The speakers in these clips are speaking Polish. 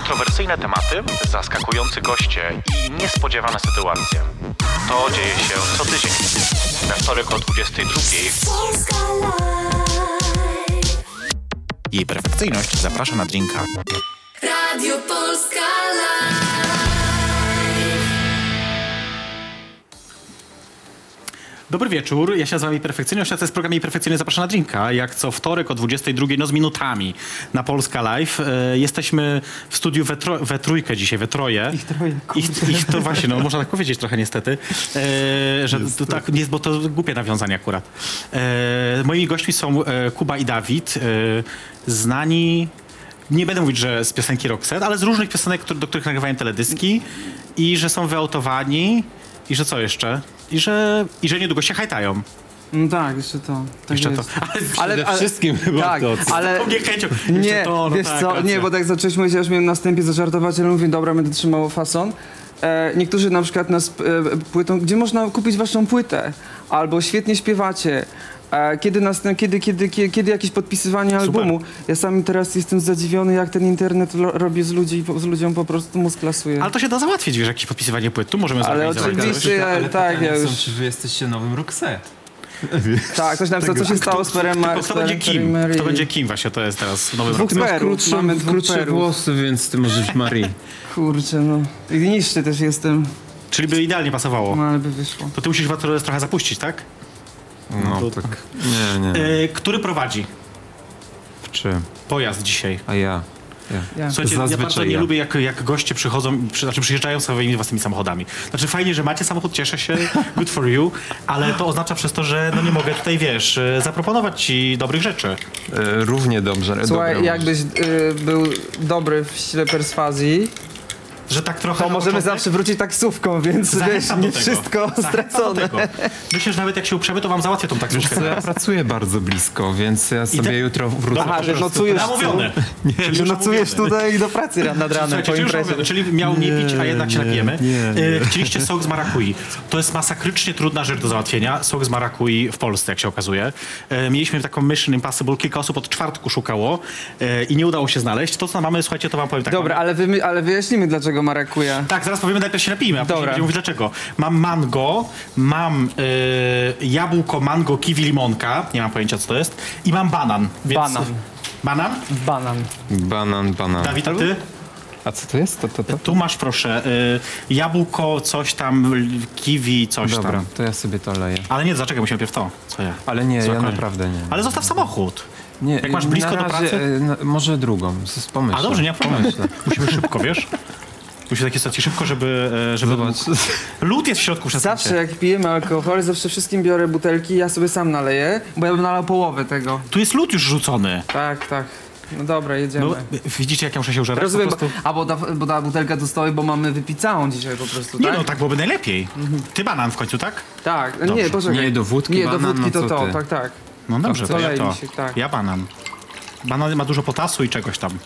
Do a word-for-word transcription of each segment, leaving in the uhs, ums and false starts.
Kontrowersyjne tematy, zaskakujący goście i niespodziewane sytuacje. To dzieje się co tydzień. We wtorek o dwudziestej drugiej. Jej perfekcyjność zaprasza na drinka. Radio Polska Live. Dobry wieczór, ja się nazywam Perfekcyjność, a to jest program Jej Perfekcyjność zaprasza na drinka. Jak co wtorek o dwudziestej drugiej, no z minutami na Polska Live. E, jesteśmy w studiu we, tro, we trójkę dzisiaj, we troje. Ich troje, ich, ich to właśnie, no można tak powiedzieć trochę niestety, e, że to, tak, nie, bo to głupie nawiązanie akurat. E, moimi gośćmi są e, Kuba i Dawid, e, znani... Nie będę mówić, że z piosenki Roxette, ale z różnych piosenek, do których nagrywają teledyski i że są wyautowani i że co jeszcze? I że, i że niedługo się hajtają. No tak, jeszcze to. Tak jeszcze jest. to. Ale, ale przede wszystkim chyba tak, to. Ale nie, chęcią. nie, to, no wiesz tak, co, racja. nie, bo tak zacząłeś mówić, ja już miałem na wstępie zażartować, ale mówię, dobra, będę trzymał fason. E, niektórzy na przykład nas e, płytą, gdzie można kupić waszą płytę? Albo świetnie śpiewacie. E, kiedy, następ, kiedy, kiedy, kiedy, kiedy jakieś podpisywanie albumu? Ja sam teraz jestem zadziwiony, jak ten internet lo, robi z, ludzi, z ludziom po prostu mózg lasuje. Ale to się da załatwić, wiesz, jakieś podpisywanie płyt. Tu możemy Ale zorganizować. oczywiście, ale tak, ja już... są, czy wy jesteście nowym Roxette? Tak, ktoś napisał, co się stało z Perem Tylko kto będzie kim? Kto będzie kim właśnie, to jest teraz nowy Dwóch rok. perów, Krótsze, mamy dwóch krótsze perów. włosy, więc ty możesz Marii. Kurczę, no. I niższy też jestem, Czyli by idealnie pasowało. no ale by wyszło. To ty musisz was trochę zapuścić, tak? No, to- tak. Nie, nie. E, który prowadzi Czy? pojazd dzisiaj? A ja. ja. Ja. Słuchajcie, ja Zazwyczaj bardzo nie ja. lubię, jak, jak goście przychodzą, przy, znaczy przyjeżdżają swoimi własnymi samochodami. Znaczy fajnie, że macie samochód, cieszę się, good for you, ale to oznacza przez to, że no nie mogę tutaj, wiesz, e, zaproponować ci dobrych rzeczy. E, równie dobrze. Słuchaj, dobra, jakbyś y, był dobry w ścile perswazji, Że tak trochę... to na możemy początek- zawsze wrócić taksówką, więc wiesz, Zachęcam do nie tego. wszystko Zachęcam stracone. do tego. Myślę, że nawet jak się uprzemy, to wam załatwię tą taksówkę. Co, ja pracuję bardzo blisko, więc ja sobie te- jutro wrócę. Dobra, Aha, że to nocujesz namówione. tu, Czyli że już nocujesz namówione. tutaj do pracy nad ranem Słuchajcie, po czyli, już imprezie. mówię, czyli miał nie pić, a jednak się napijemy. nie, E, Chcieliście sok z marakui. To jest masakrycznie trudna rzecz do załatwienia. Sok z marakui w Polsce, jak się okazuje. E, Mieliśmy taką Mission Impossible, kilka osób od czwartku szukało e, i nie udało się znaleźć. To, co mamy, słuchajcie, to wam powiem tak. Dobra, mamy... ale, wymy, ale wyjaśnimy, dlaczego marakuja. Tak, zaraz powiemy, najpierw się napijmy, a później Dobra. będziemy mówić dlaczego. Mam mango, mam e, jabłko, mango, kiwi, limonka. Nie mam pojęcia, co to jest. I mam banan. Więc... Banan. Banan? Banan. Banan, banan. Dawid, a ty? A co to jest? To, to, to? Tu masz, proszę, y, jabłko, coś tam, l- kiwi, coś Dobra, tam. to ja sobie to leję. Ale nie, zaczekaj, musimy najpierw to. Co ja? Ale nie, Co, ja koniec? naprawdę nie. Ale zostaw samochód. Nie, Jak masz blisko na do razie, pracy? e, na, może drugą, z, z pomyślę. A dobrze, nie ma problemu. Pomyślę. Musimy szybko, wiesz? Musimy takie sytuacje szybko, żeby... e, żeby Zobacz. Lód jest w środku przez Zawsze jak pijemy alkohol, zawsze wszystkim biorę butelki, ja sobie sam naleję, bo ja bym nalał połowę tego. Tu jest lód już rzucony. Tak, tak. No dobra, jedziemy. No, widzicie, jak ja muszę się użerać? Rozumiem, Po bo, prostu... a bo ta, bo ta butelka do stołu, bo mamy wypić całą dzisiaj po prostu, Nie tak? no, tak byłoby najlepiej. Ty banan w końcu, tak? Tak, Dobrze. nie, poczekaj. Nie, do wódki Nie, do banan, wódki no to co to, ty? tak, tak. No dobrze, to ja Kolej to. mi się, tak. Ja banan. Banan ma dużo potasu i czegoś tam.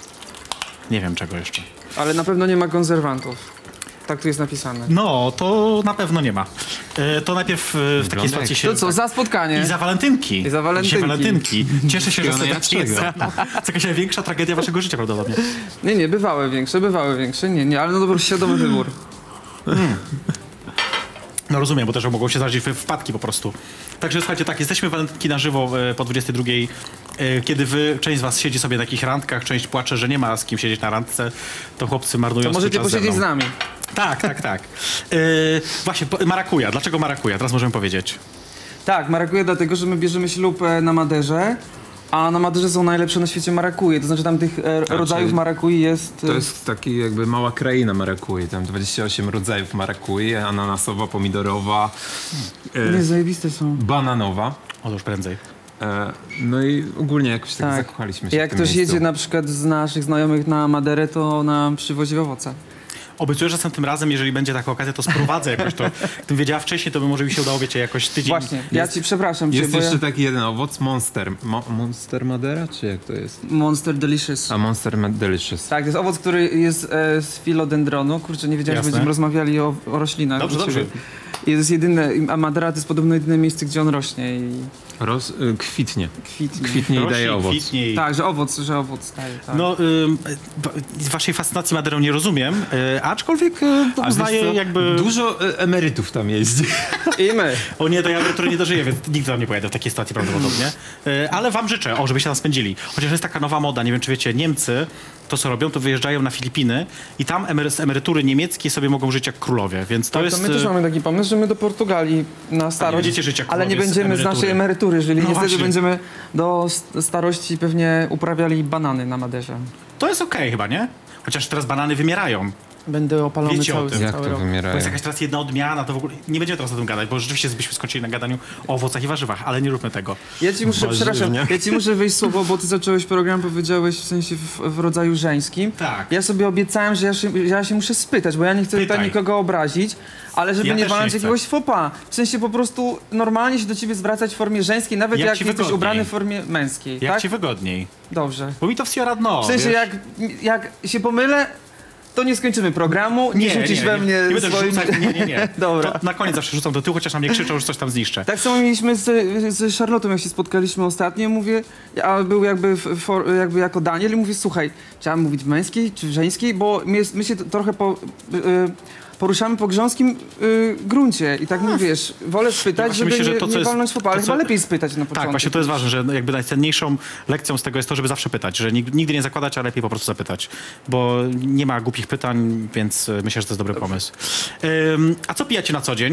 Nie wiem czego jeszcze. Ale na pewno nie ma konserwantów. Tak tu jest napisane. No, to na pewno nie ma. E, to najpierw e, w takiej Wygląda sytuacji jak- się... To co, za spotkanie? I za walentynki. I za walentynki. Dzisiaj walentynki. Cieszę się, że Kupione sobie jak jest. czego? To jest jakaś największa tragedia waszego życia prawdopodobnie. Nie, nie, bywały większe, bywały większe, nie, nie, ale no dobra, świadomy wybór. No rozumiem, bo też mogą się zdarzyć w- wpadki po prostu. Także słuchajcie, tak, jesteśmy walentynki na żywo e, po dwudziestej drugiej. E, Kiedy wy, część z was siedzi sobie na takich randkach, część płacze, że nie ma z kim siedzieć na randce, to chłopcy marnują To swój możecie czas ze posiedzieć z mną. nami. Tak, tak, tak. E, właśnie, po- marakuja. Dlaczego marakuja? Teraz możemy powiedzieć. Tak, marakuja dlatego, że my bierzemy ślub e, na Maderze, a na Maderze są najlepsze na świecie marakuje. To znaczy tam tych e, rodzajów czyli marakui jest... e, To jest taki jakby mała kraina marakui. Tam dwadzieścia osiem rodzajów marakui, ananasowa, pomidorowa, e, Nie, zajebiste są. bananowa. O, to już prędzej. E, no i ogólnie jakoś tak, Tak. zakochaliśmy się Jak w tym ktoś miejscu. jedzie na przykład z naszych znajomych na Maderę, to nam przywozi owoce. Obiecuję, że tym razem, jeżeli będzie taka okazja, to sprowadzę jakoś to. Gdybym wiedziała wcześniej, to by może mi się udało, wiecie, jakoś tydzień... Właśnie, ja ci przepraszam cię, Jest bo jeszcze ja... taki jeden owoc, Monster. Mo Monster Madera, czy jak to jest? Monster Delicious. A Monster Ma- Delicious. Tak, to jest owoc, który jest e, z filodendronu. Kurczę, nie wiedziałem, że Jasne. będziemy rozmawiali o, o roślinach. Dobrze, u dobrze. ciebie. I to jest jedyne, a Madera to jest podobno jedyne miejsce, gdzie on rośnie. I Roz, y, kwitnie. Kwitnie. Kwitnie i Rośnie, daje owoc. kwitnie i- Tak, że owoc, że owoc daje, tak. No, ym, z waszej fascynacji Maderą nie rozumiem, y, aczkolwiek y, A uznaję wiesz co? jakby... Dużo y, emerytów tam jeździ. I my. O nie, to ja emerytury nie dożyję, więc nigdy tam nie pojadę w takiej sytuacji prawdopodobnie. Y, ale wam życzę, o, żebyście tam spędzili. Chociaż jest taka nowa moda, nie wiem czy wiecie, Niemcy to co robią, to wyjeżdżają na Filipiny i tam emery- z emerytury niemieckiej sobie mogą żyć jak królowie, więc to Tak, jest... to my też y, mamy taki pomysł, że my do Portugalii na starość, będziecie żyć jak ale nie królowie z będziemy z emerytury. naszej emerytury, czyli No niestety właśnie. będziemy do st- starości pewnie uprawiali banany na Maderze. To jest okej chyba, nie? Chociaż teraz banany wymierają. Będę opalony Wiecie o cały, tym. Jak cały to rok. Bo wymierają? jest jakaś teraz jedna odmiana, to w ogóle nie będziemy teraz o tym gadać, bo rzeczywiście byśmy skończyli na gadaniu o owocach i warzywach, ale nie róbmy tego. Ja ci muszę, Warzywnie. przepraszam, ja ci muszę wejść słowo, bo ty zacząłeś program, powiedziałeś w sensie w, w rodzaju żeńskim. Tak. Ja sobie obiecałem, że ja się, ja się muszę spytać, bo ja nie chcę Pytaj. tutaj nikogo obrazić, ale żeby Ja nie też nie walnąć chcę. jakiegoś fopa. W sensie po prostu normalnie się do ciebie zwracać w formie żeńskiej, nawet Jak jak, ci jesteś wygodniej. ubrany w formie męskiej, Jak tak? ci wygodniej. Dobrze. Bo mi to wsiora dno, W sensie wiesz? jak, jak się pomylę, to nie skończymy programu, nie, rzucisz we mnie nie, będę swoim... rzucać, nie, nie, nie. Dobra. To na koniec zawsze rzucam do tyłu, chociaż na mnie krzyczą, że coś tam zniszczę. Tak samo mieliśmy z, z Charlottą, jak się spotkaliśmy ostatnio, mówię, a był jakby, w, for, jakby jako Daniel i mówię, słuchaj, chciałem mówić męskiej czy żeńskiej, bo my, my się trochę po, y, poruszamy po grząskim y, gruncie i tak mówisz, wolę spytać, właśnie żeby myślę, że nie, to, co nie jest- walnąć fopa, ale to, co- chyba lepiej spytać na początku. Tak, właśnie to jest ważne, że jakby najcenniejszą lekcją z tego jest to, żeby zawsze pytać, że nig- nigdy nie zakładać, a lepiej po prostu zapytać, bo nie ma głupich pytań, więc y, myślę, że to jest dobry pomysł. Ym, a co pijacie na co dzień?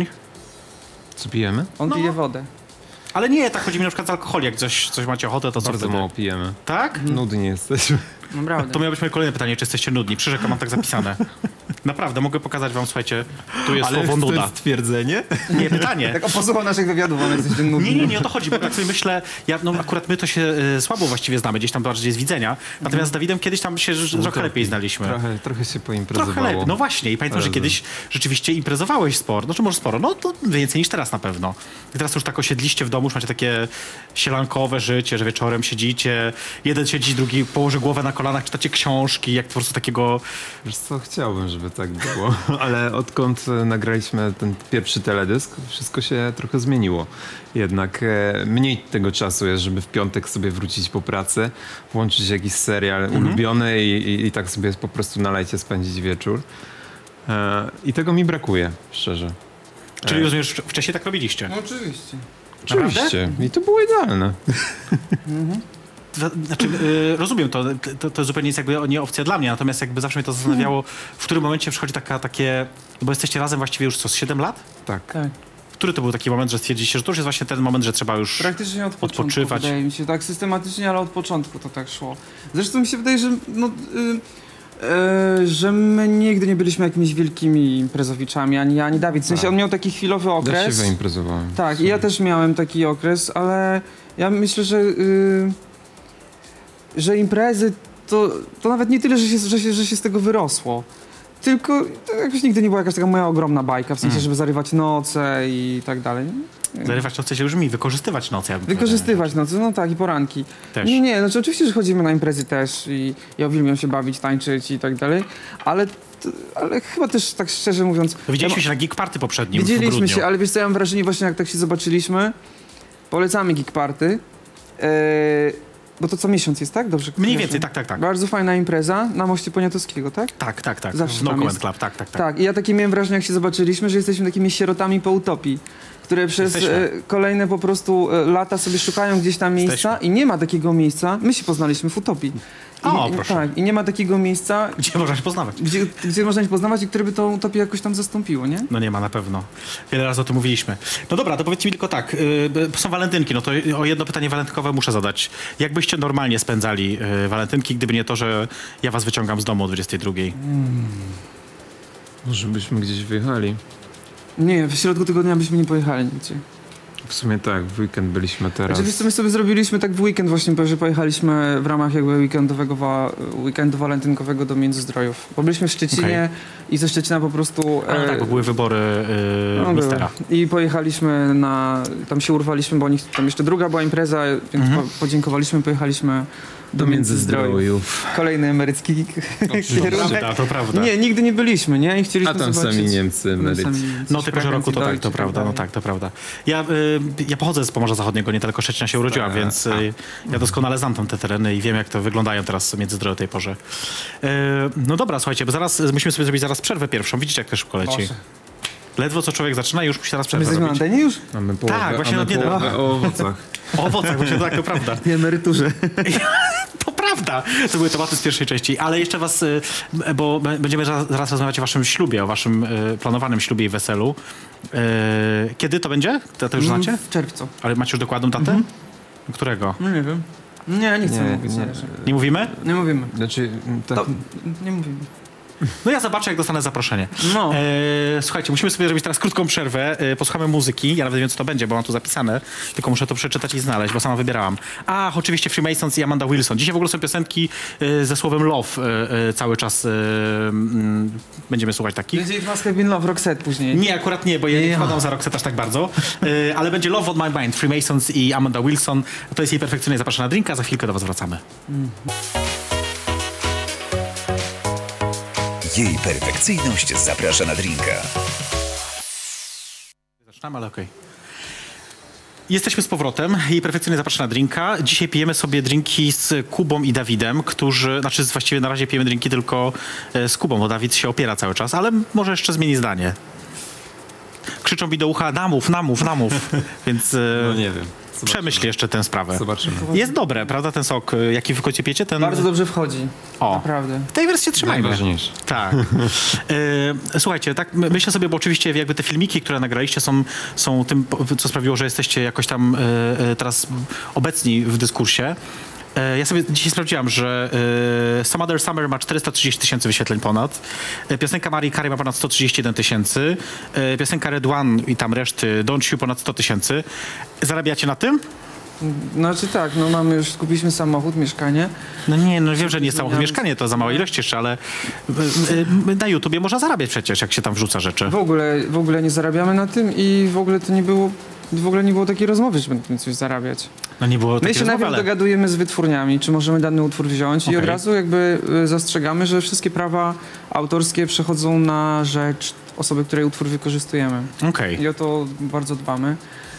Co pijemy? On No. pije wodę. Ale nie, tak chodzi mi na przykład z alkoholi, jak coś, coś macie ochotę, to co Bardzo wtedy? mało pijemy. Tak? Nudni jesteśmy. Naprawdę. To miało być moje kolejne pytanie, czy jesteście nudni? Przyrzekam, mam tak zapisane. Naprawdę, mogę pokazać wam, słuchajcie, tu jest słowo to nuda. jest stwierdzenie? Nie, pytanie. Tak o posłuchał naszych wywiadów, on jesteś ten nudny. Nie, nie, nie o to chodzi, bo tak sobie myślę, ja, no akurat my to się y, słabo właściwie znamy, gdzieś tam bardziej z widzenia, natomiast z Dawidem kiedyś tam się ż- trochę lepiej znaliśmy. Trochę, trochę się poimprezowało. Trochę lepiej, no właśnie i pamiętam, że Razem. kiedyś rzeczywiście imprezowałeś sporo, znaczy może sporo, no to więcej niż teraz na pewno. I teraz już tak osiedliście w domu, już macie takie sielankowe życie, że wieczorem siedzicie, jeden siedzi, drugi położy głowę na kolanach, czytacie książki, jak po prostu takiego... Wiesz co, chciałbym, żeby tak było, ale odkąd e, nagraliśmy ten pierwszy teledysk, wszystko się trochę zmieniło. Jednak e, mniej tego czasu jest, żeby w piątek sobie wrócić po pracy, włączyć jakiś serial Mhm. ulubiony i, i, i tak sobie po prostu na lajcie spędzić wieczór. E, I tego mi brakuje, szczerze. Czyli rozumiesz, że wcześniej tak robiliście. No oczywiście. Oczywiście. I to było idealne. To- Znaczy, y, rozumiem to, to, to zupełnie jest jakby nie opcja dla mnie, natomiast jakby zawsze mnie to zastanawiało, w którym momencie przychodzi taka, takie, no bo jesteście razem właściwie już co, z siedem lat? Tak. Tak. Który to był taki moment, że stwierdziliście, że to już jest właśnie ten moment, że trzeba już... Praktycznie od początku, Odpoczywać. wydaje mi się, tak systematycznie, ale od początku to tak szło. Zresztą mi się wydaje, że no, y, y, że my nigdy nie byliśmy jakimiś wielkimi imprezowiczami, ani ja, ani Dawid. W sensie Tak. on miał taki chwilowy Ja się okres. wyimprezowałem. Tak, i ja też miałem taki okres, ale ja myślę, że, y, że imprezy to, to nawet nie tyle, że się, że, się, że się z tego wyrosło. Tylko to jakoś nigdy nie była jakaś taka moja ogromna bajka, w sensie, Mm. żeby zarywać noce i tak dalej. Zarywać noce się już mi, wykorzystywać noce. Ja bym Wykorzystywać noce, no tak, i poranki. Też. Nie, nie, znaczy oczywiście, że chodzimy na imprezy też i ja uwielbiam się bawić, tańczyć i tak dalej, ale, t- ale chyba też tak szczerze mówiąc... powiedzieć. Widzieliśmy ja się na Geek Party poprzednim ma- w Widzieliśmy grudniu. się, ale wiesz co, ja mam wrażenie właśnie jak tak się zobaczyliśmy, polecamy Geek Party, e, bo to co miesiąc jest, tak? Dobrze. Mniej kojarzę? więcej, tak, tak, tak. Bardzo fajna impreza na moście Poniatowskiego, tak? Tak, tak, tak. Zawsze No tam Comment jest. Club, tak, tak, tak. Tak, i ja takie miałem wrażenie, jak się zobaczyliśmy, że jesteśmy takimi sierotami po utopii, które przez Jesteśmy. e, kolejne po prostu e, lata sobie szukają gdzieś tam miejsca Jesteśmy. i nie ma takiego miejsca. My się poznaliśmy w utopii. I, O, i- proszę. Tak, i nie ma takiego miejsca, Gdzie można się poznawać? gdzie, gdzie można się poznawać i które by tą utopię jakoś tam zastąpiło, nie? No nie ma na pewno. Wiele razy o tym mówiliśmy. No dobra, to powiedzcie mi tylko tak. y, Są walentynki, no to o jedno pytanie walentynkowe muszę zadać. Jak byście normalnie spędzali y, walentynki, gdyby nie to, że ja was wyciągam z domu o dwudziestej drugiej? Może byśmy gdzieś wyjechali. Nie, w środku tygodnia byśmy nie pojechali nigdzie. W sumie tak, w weekend byliśmy teraz. Znaczy, wiesz co, my sobie zrobiliśmy tak w weekend właśnie, że pojechaliśmy w ramach jakby weekendowego, wa- weekendu walentynkowego do Międzyzdrojów. Bo byliśmy w Szczecinie i ze Szczecina po prostu... A, no e, tak, bo były wybory y, no, mistera. były. I pojechaliśmy na... Tam się urwaliśmy, bo oni, tam jeszcze druga była impreza, więc Mhm. po, podziękowaliśmy, pojechaliśmy Do Międzyzdrojów. Kolejny emerycki kierunek. Prawda, to prawda. Nie, nigdy nie byliśmy, nie? I chcieliśmy A tam zobaczyć... sami Niemcy, No, emeryci. sami Niemcy, No tylko, że roku to tak, Deutsch to i prawda, no dalej. tak, to prawda. Ja, y, ja pochodzę z Pomorza Zachodniego, niedaleko Szczecina się urodziłam, więc y, ja doskonale znam tam te tereny i wiem, jak to wyglądają teraz Międzyzdroje o tej porze. Y, no dobra, słuchajcie, bo zaraz musimy sobie zrobić zaraz przerwę pierwszą. Widzicie, jak to szybko leci. Boże. Ledwo co człowiek zaczyna i już musi teraz My przerwę jesteśmy na robić. antenie już? Mamy połowę, Tak, właśnie a my od niedawna. połowę o owocach. O owocach, właśnie tak, to prawda. I emeryturze. To prawda. To były tematy z pierwszej części, ale jeszcze was, y, bo b- będziemy zaraz zaraz rozmawiać o waszym ślubie, o waszym y, planowanym ślubie i weselu. Y, Kiedy to będzie? To, to już znacie? W czerwcu. Ale macie już dokładną datę? Którego? No nie wiem. Nie, nie chcę Nie, mówić. nie. Nie, Nie mówimy? nie mówimy. Znaczy, tak, To, nie mówimy. No ja zobaczę, jak dostanę zaproszenie. No. E, słuchajcie, musimy sobie zrobić teraz krótką przerwę. E, posłuchamy muzyki. Ja nawet nie wiem, co to będzie, bo mam tu zapisane. Tylko muszę to przeczytać i znaleźć, bo sama wybierałam. Ach, oczywiście Freemasons i Amanda Wilson. Dzisiaj w ogóle są piosenki e, ze słowem love e, e, cały czas e, mm, będziemy słuchać takich. Będzie It Must Have Been Love, Roxette później. Nie, akurat nie, bo ja nie wkładam za Roxette aż tak bardzo. E, ale będzie Love on My Mind, Freemasons i Amanda Wilson. To jest jej perfekcyjnie zapraszana drinka. Za chwilkę do was wracamy. Jej perfekcyjność zaprasza na drinka. Zaczynamy, ale okej. Jesteśmy z powrotem i perfekcyjnie zapraszam na drinka. Dzisiaj pijemy sobie drinki z Kubą i Dawidem, którzy, znaczy właściwie na razie pijemy drinki tylko e, z Kubą, bo Dawid się opiera cały czas, ale może jeszcze zmieni zdanie. Krzyczą mi do ucha, namów, namów, namów, więc e, no nie wiem. Zobaczymy. przemyśl jeszcze tę sprawę. Zobaczymy. Jest dobre, prawda, ten sok, e, jaki w końcu pijecie? Ten... Bardzo dobrze wchodzi. O. Naprawdę. W tej wersji trzymajmy. Najważniejsze. Tak. E, słuchajcie, tak my- myślę sobie, bo oczywiście jakby te filmiki, które nagraliście są, są tym, po- co sprawiło, że jesteście jakoś tam e, e, teraz obecni w dyskursie. E, ja sobie dzisiaj sprawdziłam, że e, Some Other Summer ma czterysta trzydzieści tysięcy wyświetleń ponad. E, piosenka Marii Carey ma ponad sto trzydzieści jeden tysięcy. E, piosenka Red One i tam reszty Don't You ponad sto tysięcy. Zarabiacie na tym? Znaczy tak, no mamy już, kupiliśmy samochód, mieszkanie. No nie, no wiem, że nie samochód, Zmieniamy- mieszkanie to za mała ilość jeszcze, ale e, e, na YouTubie można zarabiać przecież, jak się tam wrzuca rzeczy. W ogóle, w ogóle nie zarabiamy na tym i w ogóle to nie było, w ogóle nie było takiej rozmowy, że będziemy coś zarabiać. No nie było My takiej się rozmowy, najpierw ale... dogadujemy z wytwórniami, czy możemy dany utwór wziąć i Okej. od razu jakby y, zastrzegamy, że wszystkie prawa autorskie przechodzą na rzecz osoby, której utwór wykorzystujemy. Okej. I o to bardzo dbamy.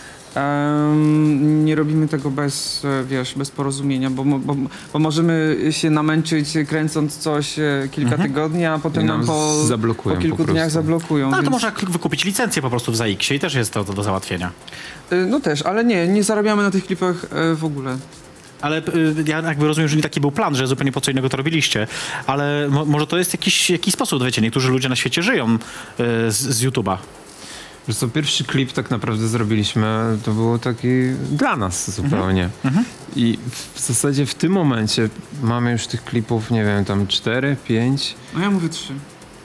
Em, nie robimy tego bez, e, wiesz, bez porozumienia, bo, mo- bo, bo możemy się namęczyć kręcąc coś e, kilka Mhm. tygodni, a potem I nam nam po, zablokują po kilku po prostu. dniach zablokują. No ale to więc- można k- wykupić licencję po prostu w ZAIKS-ie i też jest to, to do załatwienia. Y, No też, ale nie, nie zarabiamy na tych klipach e, w ogóle. Ale y, ja jakby rozumiem, że nie taki był plan, że zupełnie po co innego to robiliście, ale mo- może to jest jakiś, jakiś sposób, wiecie, niektórzy ludzie na świecie żyją y, z, z YouTube'a. Wiesz co, pierwszy klip tak naprawdę zrobiliśmy, to było taki dla nas zupełnie. Mhm. I w zasadzie w tym momencie mamy już tych klipów, nie wiem, tam cztery, pięć. No ja mówię trzy.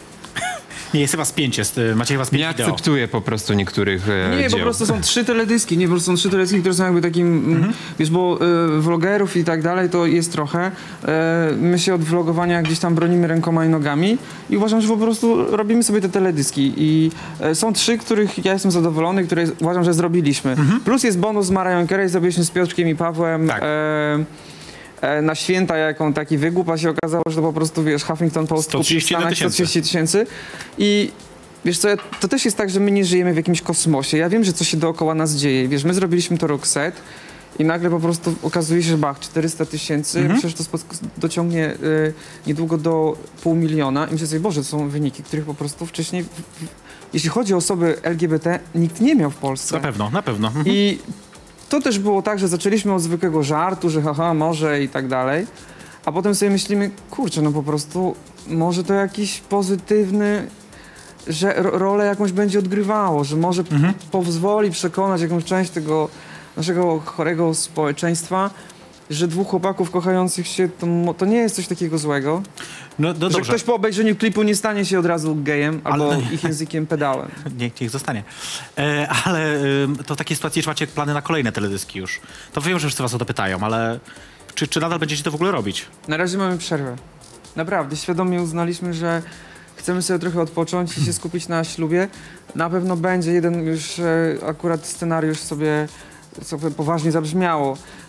Nie, jest was pięć, jest, y, macie was pięć Nie wideo. akceptuję po prostu niektórych e, Nie, po dzieł. prostu są trzy teledyski, nie, po prostu są trzy teledyski, które są jakby takim, mm, wiesz, bo y, vlogerów i tak dalej to jest trochę. E, my się od vlogowania gdzieś tam bronimy rękoma i nogami i uważam, że po prostu robimy sobie te teledyski i e, są trzy, których ja jestem zadowolony, które uważam, że zrobiliśmy. Plus jest bonus z Mariah Carey, zrobiliśmy z Piotrkiem i Pawłem. Tak. E, e, na święta jaką taki wygłup, a się okazało, że to po prostu, wiesz, Huffington Post sto kupił w trzydzieści jeden Stanach tysięcy. sto trzydzieści tysięcy i wiesz co, ja- to też jest tak, że my nie żyjemy w jakimś kosmosie. Ja wiem, że coś się dookoła nas dzieje. Wiesz, my zrobiliśmy to Roxette i nagle po prostu okazuje się, że bach, czterysta tysięcy. Mhm. Myślę, że to spod- dociągnie y, niedługo do pół miliona. I myślę sobie, Boże, to są wyniki, których po prostu wcześniej, w, w, jeśli chodzi o osoby L G B T, nikt nie miał w Polsce. Na pewno, na pewno. Mhm. I to też było tak, że zaczęliśmy od zwykłego żartu, że haha, może i tak dalej. A potem sobie myślimy, kurczę, no po prostu może to jakiś pozytywny, że ro- rolę jakąś będzie odgrywało, że może p- Mhm. pozwoli przekonać jakąś część tego naszego chorego społeczeństwa, że dwóch chłopaków kochających się, to, mo- to nie jest coś takiego złego. No, no że dobrze, ktoś po obejrzeniu klipu nie stanie się od razu gejem albo Ale- ich językiem pedałem. niech, niech zostanie. E, ale y, to w takiej sytuacji, czy macie plany na kolejne teledyski już? To wiem, że wszyscy was o to pytają, ale czy, czy nadal będziecie to w ogóle robić? Na razie mamy przerwę. Naprawdę, świadomie uznaliśmy, że chcemy sobie trochę odpocząć i się skupić na ślubie. Na pewno będzie jeden już e, akurat scenariusz sobie, sobie poważnie zabrzmiało.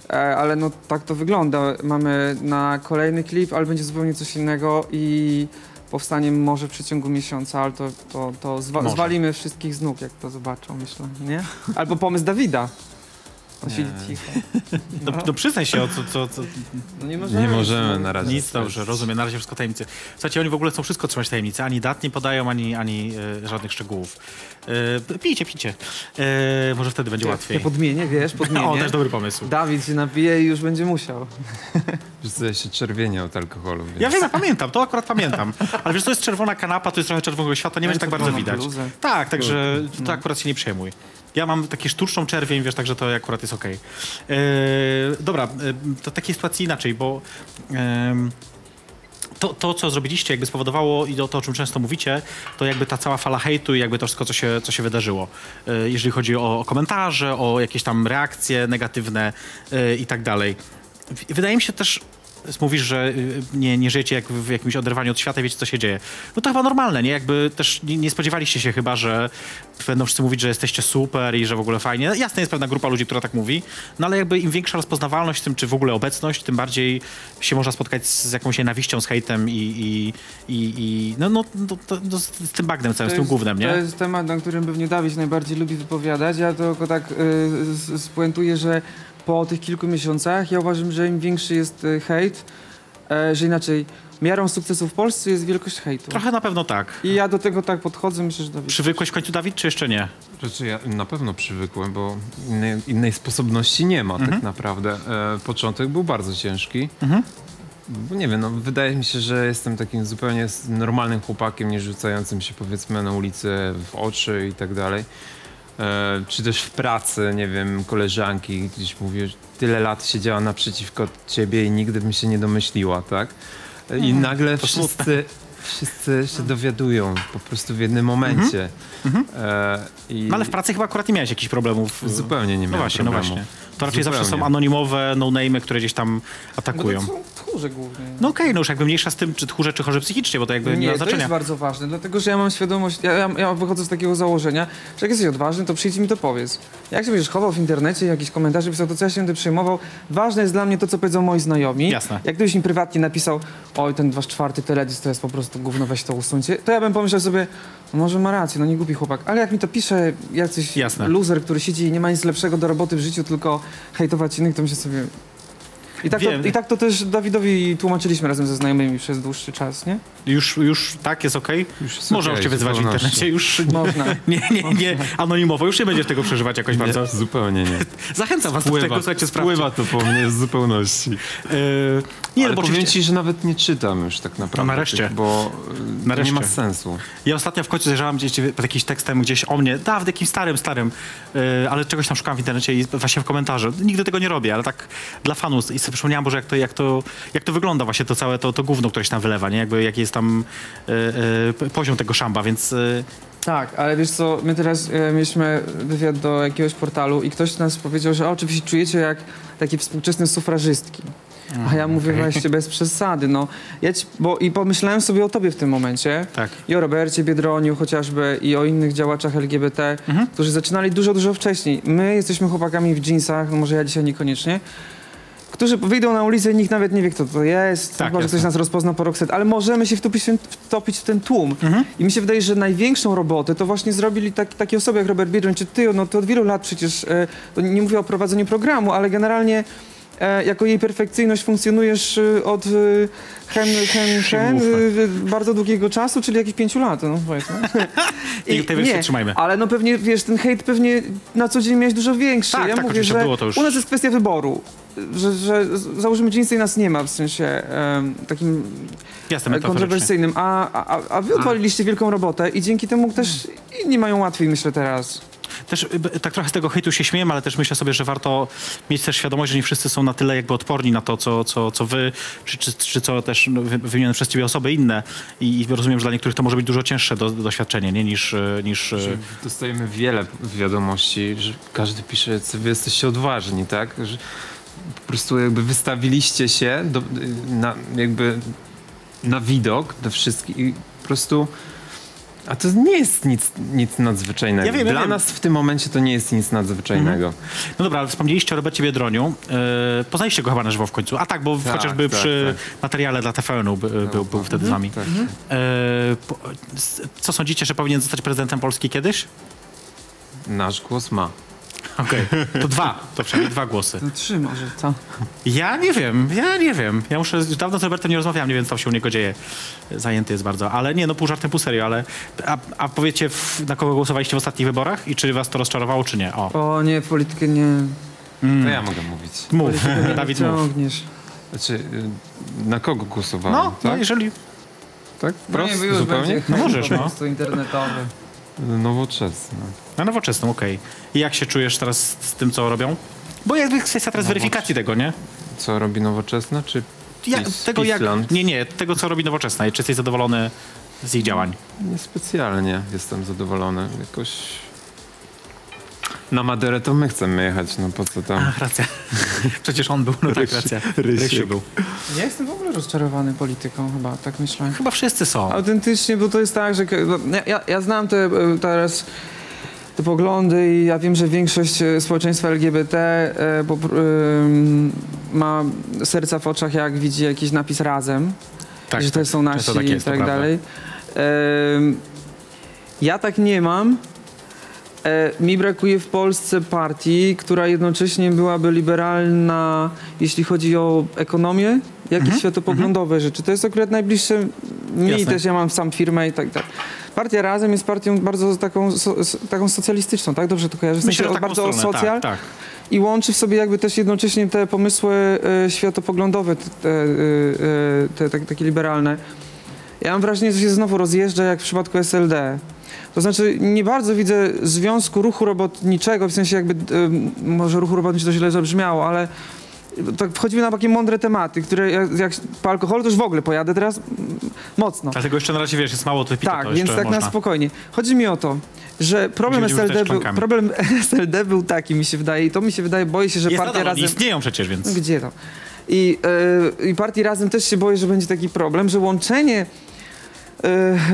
E, ale no tak to wygląda. Mamy na kolejny klip, ale będzie zupełnie coś innego i powstanie może w przeciągu miesiąca, ale to, to, to zwa Może. zwalimy wszystkich z nóg, jak to zobaczą, myślę, nie? Albo pomysł Dawida. On Nie. siedzi cicho. No, no przyznaj się, o co... co, co No nie możemy. Nie możemy na razie. nic, dobrze, rozumiem, na razie wszystko tajemnicy. Słuchajcie, oni w ogóle chcą wszystko trzymać tajemnicy, ani dat nie podają, ani, ani e, żadnych szczegółów. E, pijcie, pijcie. E, może wtedy będzie łatwiej. Ja podmienię, wiesz, podmienię. O, też dobry pomysł. Dawid się napije i już będzie musiał. Wiesz co, ja się czerwienię od alkoholu. Więc... Ja wiem, ja pamiętam, to akurat pamiętam. Ale wiesz, to jest czerwona kanapa, to jest trochę czerwonego światła, nie Ja będzie tak bardzo czerwoną widać. bluzę. Tak, także to akurat się nie przejmuj. Ja mam taki sztuczną czerwień, wiesz, także to akurat jest okej. Okay. Dobra, e, to takiej sytuacji inaczej, bo e, to, to, co zrobiliście, jakby spowodowało i to, to, o czym często mówicie, to jakby ta cała fala hejtu i jakby to wszystko, co się, co się wydarzyło. E, jeżeli chodzi o, o komentarze, o jakieś tam reakcje negatywne e, i tak dalej. W- Wydaje mi się też, mówisz, że y, nie, nie żyjecie jak w jakimś oderwaniu od świata i wiecie, co się dzieje. No to chyba normalne, nie? Jakby też nie, nie spodziewaliście się chyba, że będą wszyscy mówić, że jesteście super i że w ogóle fajnie. Jasne, jest pewna grupa ludzi, która tak mówi, no ale jakby im większa rozpoznawalność tym, czy w ogóle obecność, tym bardziej się można spotkać z jakąś nienawiścią, z hejtem i, i, i, i no, no, no, to, to z, z tym bagnem całym, z tym gównem, nie? To jest temat, na którym pewnie Dawid najbardziej lubi wypowiadać. Ja tylko tak y, s- spuentuję, że po tych kilku miesiącach ja uważam, że im większy jest y, hejt, e, że inaczej miarą sukcesu w Polsce jest wielkość hejtu. Trochę na pewno tak. I ja do tego tak podchodzę, myślę, że Dawid... Przywykłeś w końcu, Dawid, czy jeszcze nie? Znaczy ja na pewno przywykłem, bo innej, innej sposobności nie ma tak naprawdę. E, początek był bardzo ciężki. Bo nie wiem, no wydaje mi się, że jestem takim zupełnie s- normalnym chłopakiem, nie rzucającym się powiedzmy na ulicę w oczy i tak dalej. E, czy też w pracy, nie wiem, koleżanki gdzieś mówię, że tyle lat siedziała naprzeciwko ciebie i nigdy bym się nie domyśliła, tak? E, I nagle wszyscy, wszyscy się dowiadują po prostu w jednym momencie. E, i No ale w pracy chyba akurat nie miałeś jakichś problemów. Zupełnie nie miałem No właśnie, problemu. no właśnie. To raczej zawsze są Zupełnie. anonimowe no-name'y, które gdzieś tam No atakują. to są tchórze głównie. No okej, no już jakby mniejsza z tym, czy tchórze, czy chorzy psychicznie, bo to jakby nie, Nie, ma to znaczenia. jest bardzo ważne, dlatego że ja mam świadomość, ja, ja, ja wychodzę z takiego założenia, że jak jesteś odważny, to przyjdź i mi to powiedz. Jak się będziesz chował w internecie, jakieś komentarze pisał, to co ja się będę przejmował. Ważne jest dla mnie to, co powiedzą moi znajomi. Jasne. Jak ktoś mi prywatnie napisał, oj, ten wasz czwarty teledysk to jest po prostu gówno, weź to usuńcie, to ja bym pomyślał sobie, no może ma rację, no nie głupi chłopak, ale jak mi to pisze jacyś Jasne. loser, który siedzi i nie ma nic lepszego do roboty w życiu, tylko hejtować innych, to myślę sobie... I tak, to, Wiem. I tak to też Dawidowi tłumaczyliśmy razem ze znajomymi przez dłuższy czas, nie? Już, już tak, jest okej? Już jest Można okej, cię wyzywać w zupełności. internecie, już Można. nie, nie, nie, anonimowo, już nie będziesz tego przeżywać jakoś bardzo. Nie, zupełnie nie. Zachęcam was do tego, Wpływa, słuchajcie, sprawdźcie. wpływa to po mnie z zupełności. Yy, nie, Ale no bo powiem oczywiście, ci, że nawet nie czytam już tak naprawdę. No nareszcie. Tych, bo y, to Nareszcie. nie ma sensu. ja ostatnio w końcu zajrzałam gdzieś pod jakimś tekstem gdzieś o mnie, da, w jakimś starym, starym, yy, ale czegoś tam szukałam w internecie i właśnie w komentarzu. Nigdy tego nie robię, ale tak dla fanów i sobie przypomniałam, Boże, jak to, jak to, jak to wygląda właśnie to całe to, to gówno, które się tam wylewa, nie? Jakby jaki jest tam yy, yy, poziom tego szamba, więc yy, Tak, ale wiesz co, my teraz e, mieliśmy wywiad do jakiegoś portalu i ktoś nas powiedział, że o, oczywiście czujecie jak takie współczesne sufrażystki. A ja mówię właśnie bez przesady, no. Ja ci, bo i pomyślałem sobie o tobie w tym momencie. tak. I o Robercie Biedroniu chociażby i o innych działaczach L G B T, Mhm. którzy zaczynali dużo, dużo wcześniej. My jesteśmy chłopakami w dżinsach, no może ja dzisiaj niekoniecznie, którzy wyjdą na ulicę i nikt nawet nie wie, kto to jest. Tak, Chyba, że jasne. ktoś nas rozpozna po Roxette, ale możemy się wtopić, wtopić w ten tłum. Mhm. I mi się wydaje, że największą robotę to właśnie zrobili tak, takie osoby jak Robert Biedroń czy ty, no to od wielu lat przecież, e, to nie mówię o prowadzeniu programu, ale generalnie e, jako jej perfekcyjność funkcjonujesz e, od e, hen, hen, hen, e, bardzo długiego czasu, czyli jakieś pięciu lat, no powiedzmy. I tej wersji trzymajmy. Ale no pewnie, wiesz, ten hejt pewnie na co dzień miałeś dużo większy. Tak, ja tak, mówię, oczywiście, że było to już. u nas jest kwestia wyboru. Że, że z- założymy dżinsy i nas nie ma, w sensie em, takim Jasne, e, metaforycznie. kontrowersyjnym, a, a, a wy odwaliliście wielką robotę i dzięki temu też inni mają łatwiej, myślę teraz. Też y, b- tak trochę z tego hejtu się śmiem, ale też myślę sobie, że warto mieć też świadomość, że nie wszyscy są na tyle jakby odporni na to, co, co, co wy, czy, czy, czy co też no, wy- wymienione przez ciebie osoby inne. I, I rozumiem, że dla niektórych to może być dużo cięższe do, doświadczenie, nie? Niż, y, niż y, Że dostajemy wiele wiadomości, że każdy pisze, co wy jesteście odważni, tak? Że po prostu jakby wystawiliście się do, na, jakby na widok do wszystkich i po prostu A to nie jest nic, nic nadzwyczajnego. Ja wiem, ja Dla wiem. nas w tym momencie to nie jest nic nadzwyczajnego. No dobra, ale wspomnieliście o Robercie Biedroniu. E, poznaliście go chyba na żywo w końcu. A tak, bo Tak, chociażby tak, przy tak. materiale dla T V N-u by, był, był wtedy z wami. Tak. E, po, s- co sądzicie, że powinien zostać prezydentem Polski kiedyś? Nasz głos ma. Okej, to dwa, to przynajmniej dwa głosy. No trzy może, co? Ja nie wiem, ja nie wiem. Ja muszę, już dawno z Robertem nie rozmawiałem, nie wiem, co się u niego dzieje. Zajęty jest bardzo, ale nie, no pół żartem, pół serio, ale... A, a powiecie, w, na kogo głosowaliście w ostatnich wyborach i czy was to rozczarowało, czy nie? O, O nie, w politykę nie... To ja mogę mówić. mów, Politykę nie Dawid, mów. ciągniesz. Znaczy, y, na kogo głosowałem? No, no tak? jeżeli... Tak? No nie, Prosto, bo już zupełnie? będzie No możesz, po no. prostu internetowy. Nowoczesne. Na nowoczesną, okej. I jak się czujesz teraz z tym, co robią? Bo jakby kwestia teraz weryfikacji tego, nie? Co robi nowoczesne, czy Ja, PiS, tego jak... Pisland? Nie, nie, tego, co robi nowoczesna i czy jesteś zadowolony z ich działań? Niespecjalnie jestem zadowolony. Jakoś... Na Maderę to my chcemy jechać, no po co tam? Ach, racja. Przecież on był, no tak, Rysiek. racja. Rysiek. Rysiu był. Ja jestem w ogóle rozczarowany polityką chyba, tak myślę. Chyba wszyscy są. Autentycznie, bo to jest tak, że no, ja, ja znam te e, teraz te poglądy i ja wiem, że większość e, społeczeństwa L G B T e, po, pr- ym, ma serca w oczach, jak widzi jakiś napis razem, Tak, że to tak. są nasi Często tak jest, i to tak prawda. dalej. Em, ja tak nie mam. E, mi brakuje w Polsce partii, która jednocześnie byłaby liberalna, jeśli chodzi o ekonomię, jakieś Mhm. światopoglądowe rzeczy. To jest akurat najbliższe mi, Jasne. też ja mam sam firmę i tak dalej. Partia Razem jest partią bardzo taką, so, so- taką socjalistyczną, tak? Dobrze to kojarzę? W sensie Myślę, że o- taką bardzo o stronę, socjal tak, tak. i łączy w sobie jakby też jednocześnie te pomysły e, światopoglądowe, te, te, e, te, te takie liberalne. Ja mam wrażenie, że się znowu rozjeżdża jak w przypadku S L D. To znaczy nie bardzo widzę związku ruchu robotniczego, w sensie jakby, e, może ruchu robotniczego to źle zabrzmiało, ale tak wchodzimy na takie mądre tematy, które jak, jak po alkoholu to już w ogóle pojadę teraz mm, mocno. Dlatego jeszcze na razie, wiesz, jest mało wypite, Tak, to więc jeszcze tak można. na spokojnie. Chodzi mi o to, że problem Będziemy S L D, rzucać był, szklankami. problem S L D był taki, mi się wydaje, i to mi się wydaje, boję się, że Jest partia nadal, oni Razem... istnieją przecież, więc... Gdzie to? I, e, I partii Razem też się boję, że będzie taki problem, że łączenie e,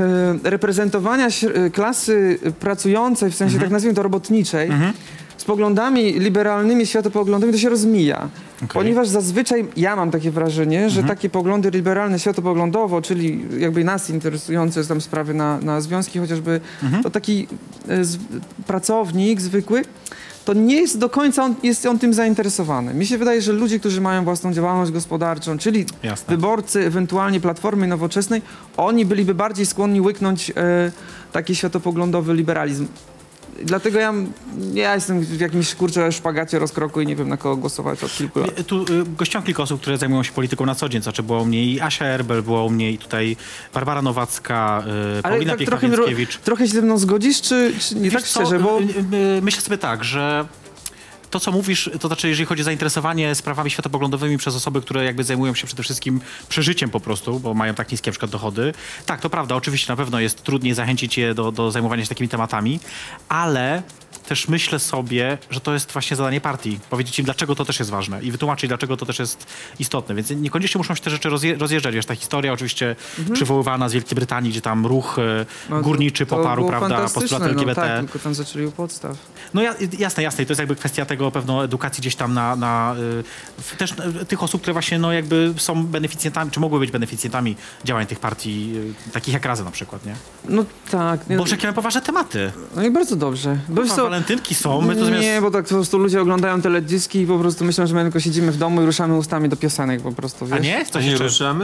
e, reprezentowania śr- e, klasy pracującej, w sensie Mhm. tak nazwijmy to robotniczej, z poglądami liberalnymi, światopoglądowymi, to się rozmija. Ponieważ zazwyczaj ja mam takie wrażenie, że takie poglądy liberalne światopoglądowo, czyli jakby nas interesujące tam sprawy na, na związki chociażby, to taki e, z, pracownik zwykły, to nie jest do końca, on, jest on tym zainteresowany. Mi się wydaje, że ludzie, którzy mają własną działalność gospodarczą, czyli Jasne. wyborcy ewentualnie Platformy Nowoczesnej, oni byliby bardziej skłonni łyknąć e, taki światopoglądowy liberalizm. Dlatego ja, ja jestem w jakimś, kurczę, szpagacie rozkroku i nie wiem, na kogo głosować od kilku lat. Tu y, gościłam kilka osób, które zajmują się polityką na co dzień. Znaczy było u mnie i Asia Erbel, było u mnie i tutaj Barbara Nowacka, y, Paulina tak trochę, Piechwa-Więckiewicz. trochę się ze mną zgodzisz, czy, czy nie Wiesz tak co, szczerze, bo... y, y, myślę sobie tak, że to, co mówisz, to znaczy, jeżeli chodzi o zainteresowanie sprawami światopoglądowymi przez osoby, które jakby zajmują się przede wszystkim przeżyciem po prostu, bo mają tak niskie na przykład dochody. Tak, to prawda, oczywiście na pewno jest trudniej zachęcić je do, do zajmowania się takimi tematami, ale też myślę sobie, że to jest właśnie zadanie partii. Powiedzieć im, dlaczego to też jest ważne i wytłumaczyć, dlaczego to też jest istotne. Więc niekoniecznie muszą się te rzeczy rozje rozjeżdżać. Wiesz, ta historia oczywiście przywoływana z Wielkiej Brytanii, gdzie tam ruch e, No to- górniczy to poparł, było prawda, fantastyczne, postulaty L G B T. No tak, tylko tam zaczęli u podstaw. No ja, jasne, jasne. I to jest jakby kwestia tego pewno edukacji gdzieś tam na, na y, też y, tych osób, które właśnie no jakby są beneficjentami, czy mogły być beneficjentami działań tych partii, y, takich jak Razem na przykład, nie? No tak. Nie, Bo oczekiwałem poważne tematy. no i bardzo dobrze. Bo wiesz Bo co, walentynki są, my to zamiast... nie, bo tak po prostu ludzie oglądają teledyski i po prostu myślą, że my tylko siedzimy w domu i ruszamy ustami do piosenek po prostu, wiesz? A nie? Coś Nie jeszcze... ruszamy?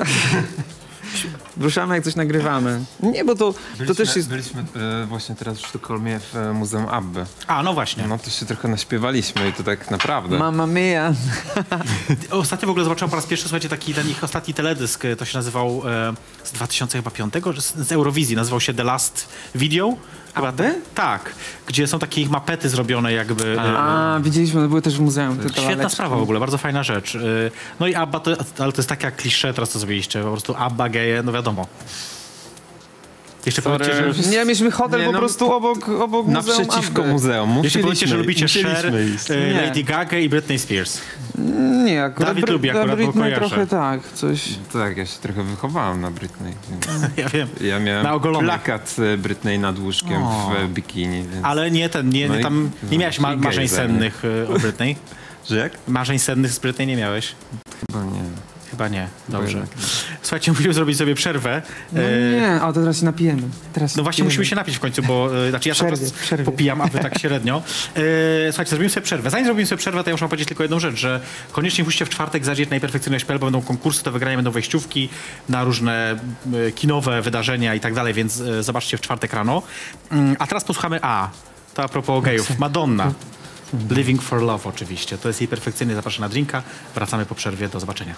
Ruszamy jak coś nagrywamy. Nie, bo to, to Byliśmy, też jest... byliśmy e, właśnie teraz w Sztokholmie w e, Muzeum Abby. A, no właśnie. No to się trochę naśpiewaliśmy i to tak naprawdę. Mamma mia. Ostatnio w ogóle zobaczyłem po raz pierwszy, słuchajcie, taki ten ich ostatni teledysk, to się nazywał e, z dwa tysiące piątego, z, z Eurowizji, nazywał się The Last Video. Chyba Abby? tak, gdzie są takie ich mapety zrobione jakby... e, A, widzieliśmy, one były też w muzeum. Te Świetna laleczki. sprawa w ogóle, bardzo fajna rzecz. Y, No i ABBA, to, ale to jest taka klisze teraz, co zrobiliście. Po prostu ABBA, geje, no wiadomo. Jeszcze powiedzcie, że... Nie, mieliśmy hotel Nie, po no, prostu obok, obok muzeum Naprzeciwko Abby. muzeum. Jeszcze powiedzcie, że Musieliśmy- lubicie Cher, musieliśmy iść. e, Nie. Lady Gaga i Britney Spears. Nie, akurat Dawid Bry- lubi akurat, bo Britney kojarzę. trochę tak, coś... Tak, ja się trochę wychowałem na Britney. Więc Ja wiem. ja miałem Na ogolonych. plakat e, Britney nad łóżkiem O. w bikini. Więc... Ale nie ten, nie, No i- tam nie miałeś ma- i marzeń gej we mnie. sennych e, o Britney? Że jak? Marzeń sennych z Britney nie miałeś? Chyba nie. Chyba nie. Dobrze. jednak nie. Słuchajcie, musimy zrobić sobie przerwę. No E, nie, a to teraz się napijemy. Teraz No właśnie napijemy. musimy się napić w końcu, bo e, znaczy ja cały Przerwie, czas przerwie. popijam, a wy tak średnio. E, słuchajcie, zrobimy sobie przerwę. Zanim zrobimy sobie przerwę, to ja muszę wam powiedzieć tylko jedną rzecz, że koniecznie musicie w czwartek zajrzeć na perfekcyjność kropka p l, bo będą konkursy do wygrania, będą wejściówki na różne e, kinowe wydarzenia i tak dalej, więc e, zobaczcie w czwartek rano. Mm, a teraz posłuchamy A. To a propos gejów. Madonna. Living for Love oczywiście. To jest jej perfekcyjny, zapraszam na drinka. Wracamy po przerwie. Do zobaczenia.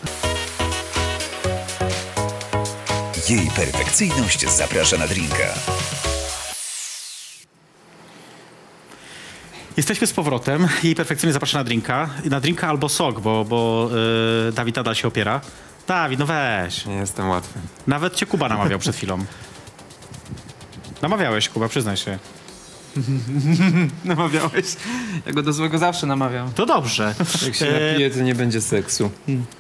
Jej perfekcyjność zaprasza na drinka. Jesteśmy z powrotem. Jej perfekcyjnie zaprasza na drinka. Na drinka albo sok, bo, bo yy, Dawid nadal się opiera. Dawid, no weź. Nie jestem łatwy. Nawet cię Kuba namawiał przed chwilą. Namawiałeś, Kuba, przyznaj się. Namawiałeś. Ja go do złego zawsze namawiam. To dobrze. Jak się E, napije, to nie będzie seksu.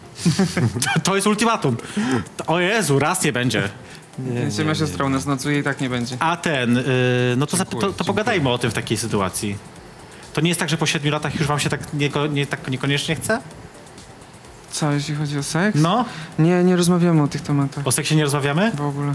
To jest ultimatum. O Jezu, raz nie będzie. Nie, moja siostra u nas nocuje i tak nie będzie. A ten, yy, no to, zap- Dziękuję, to, to dziękuję. pogadajmy o tym w takiej sytuacji. To nie jest tak, że po siedmiu latach już wam się tak, nieko, nie, tak niekoniecznie chce? Co, jeśli chodzi o seks? No, Nie, nie rozmawiamy o tych tematach. o seksie nie rozmawiamy? W ogóle.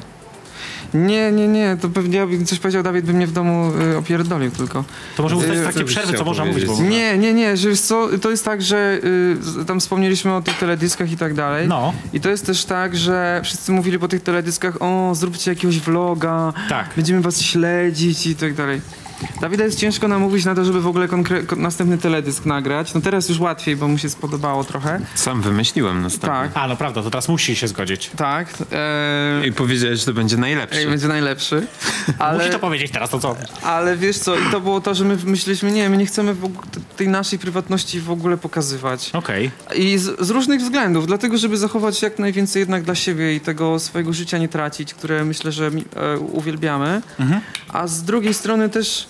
Nie, nie, nie, to pewnie jakby coś powiedział Dawid, by mnie w domu y, opierdolił tylko. To może ustalić Yy, w trakcie co byś przerwy, co chciał można mówić. Bo... powiedzieć? Nie, nie, nie, że wiesz co, to jest tak, że y, z- tam wspomnieliśmy o tych teledyskach i tak dalej. No, I to jest też tak, że wszyscy mówili po tych teledyskach, o, zróbcie jakiegoś vloga, tak. będziemy was śledzić i tak dalej. Dawida jest ciężko namówić na to, żeby w ogóle konkre- kon- następny teledysk nagrać. No teraz już łatwiej, bo mu się spodobało trochę. Sam wymyśliłem następnie. Tak, A, no prawda, to teraz musi się zgodzić. tak. E, I powiedziałeś, że to będzie najlepszy. i będzie najlepszy. Musi Ale, to powiedzieć teraz, to co? ale wiesz co, i to było to, że my myśleliśmy, nie, my nie chcemy w ogóle tej naszej prywatności w ogóle pokazywać. Okej. I z, z różnych względów, dlatego żeby zachować jak najwięcej jednak dla siebie i tego swojego życia nie tracić, które myślę, że mi- e, uwielbiamy. Mhm. A z drugiej strony też,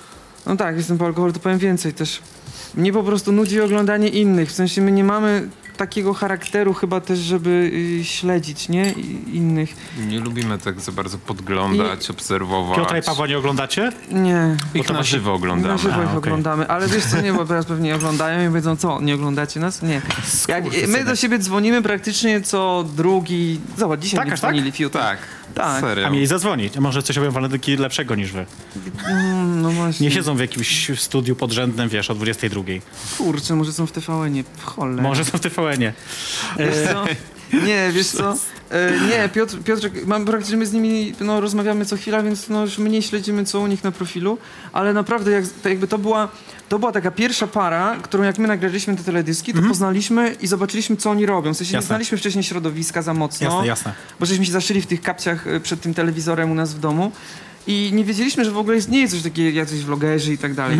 no tak, jestem po alkoholu, to powiem więcej też. Mnie po prostu nudzi oglądanie innych, w sensie my nie mamy takiego charakteru chyba też, żeby y, śledzić, nie? I, innych. Nie lubimy tak za bardzo podglądać, obserwować. Piotra i Pawła nie oglądacie? Nie. Ich to na właśnie- żywo oglądamy. Na żywo A, ich okej. oglądamy, ale wiesz co, nie, bo teraz pewnie oglądają i powiedzą, co, nie oglądacie nas? Nie. Jak, my do siebie dzwonimy praktycznie co drugi, zobacz, dzisiaj Tak, mi aż dzwonili Fiuta. Tak, Tak. serio. A mieli zadzwonić. Może coś robią walentynki lepszego niż wy. Mm, no właśnie. Nie siedzą w jakimś studiu podrzędnym, wiesz, o dwudziestej drugiej. Kurczę, może są w T V N-ie, w cholera. Może są w T V N-ie. Wiesz co? Nie, wiesz co? E, nie, Piotr, Piotrek, mam praktycznie my z nimi no, rozmawiamy co chwila, więc no, już mniej śledzimy co u nich na profilu, ale naprawdę jak, to jakby to była, to była taka pierwsza para, którą jak my nagraliśmy te teledyski, to poznaliśmy i zobaczyliśmy co oni robią. W sensie nie Jasne. znaliśmy wcześniej środowiska za mocno, Jasne, jasne. bo żeśmy się zaszyli w tych kapciach e, przed tym telewizorem u nas w domu i nie wiedzieliśmy, że w ogóle istnieje coś takiego, jacyś vlogerzy i tak dalej.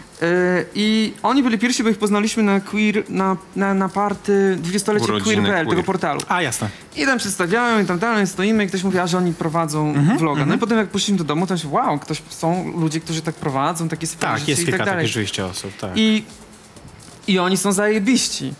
E, I oni byli pierwsi, bo ich poznaliśmy na queer, na, na, na party dwudziestolecie Urodziny queer kropka p l, queer. tego portalu. A, jasne. I tam przedstawiałem i tam dalej stoimy i ktoś mówi, a że oni prowadzą vloga. No i potem jak poszliśmy do domu, to się wow, ktoś, są ludzie, którzy tak prowadzą, takie swoje Tak, życie jest i kilka tak dalej. takich rzeczywiście osób, tak. I, I oni są zajebiści.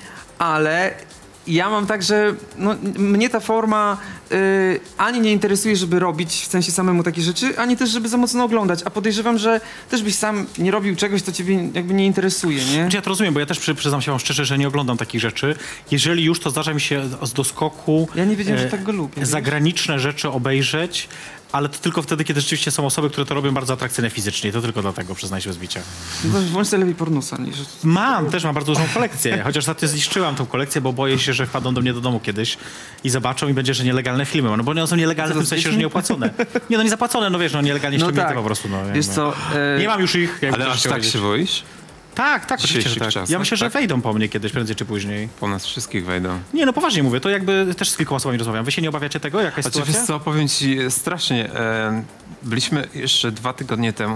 Ale ja mam tak, że no, n- mnie ta forma y, ani nie interesuje, żeby robić w sensie samemu takie rzeczy, ani też, żeby za mocno oglądać. A podejrzewam, że też byś sam nie robił czegoś, co ciebie jakby nie interesuje, nie? Znaczy, ja to rozumiem, bo ja też przy, przyznam się wam szczerze, że nie oglądam takich rzeczy. Jeżeli już, to zdarza mi się z doskoku Ja nie wiedziałem, e, że tak go lubię. wiesz? zagraniczne rzeczy obejrzeć, ale to tylko wtedy, kiedy rzeczywiście są osoby, które to robią bardzo atrakcyjne fizycznie. To tylko dlatego, przyznaj się bez bicia. No, włącz sobie lepiej pornusa niż... Mam, też mam bardzo dużą kolekcję. Chociaż ostatnio zniszczyłam tą kolekcję, bo boję się, że wpadną do mnie do domu kiedyś i zobaczą i będzie, że nielegalne filmy. No bo one są nielegalne w tym sensie, że nieopłacone. Nie, no nie zapłacone, no wiesz, no nielegalnie No ściągnięte tak. po prostu. No, Wiesz jakby. co... e, Nie mam już ich. jakby Ale ktoś aż chciał tak wiedzieć. się boisz? Tak, tak, oczywiście, że dzisiejszych tak. czasach, Ja myślę, że tak? wejdą po mnie kiedyś, prędzej czy później. Po nas wszystkich wejdą. Nie, no poważnie mówię, to jakby też z kilkoma osobami rozmawiam. Wy się nie obawiacie tego? Jaka jest Znaczy, wiesz sytuacja? co, powiem ci e, strasznie. E, byliśmy jeszcze dwa tygodnie temu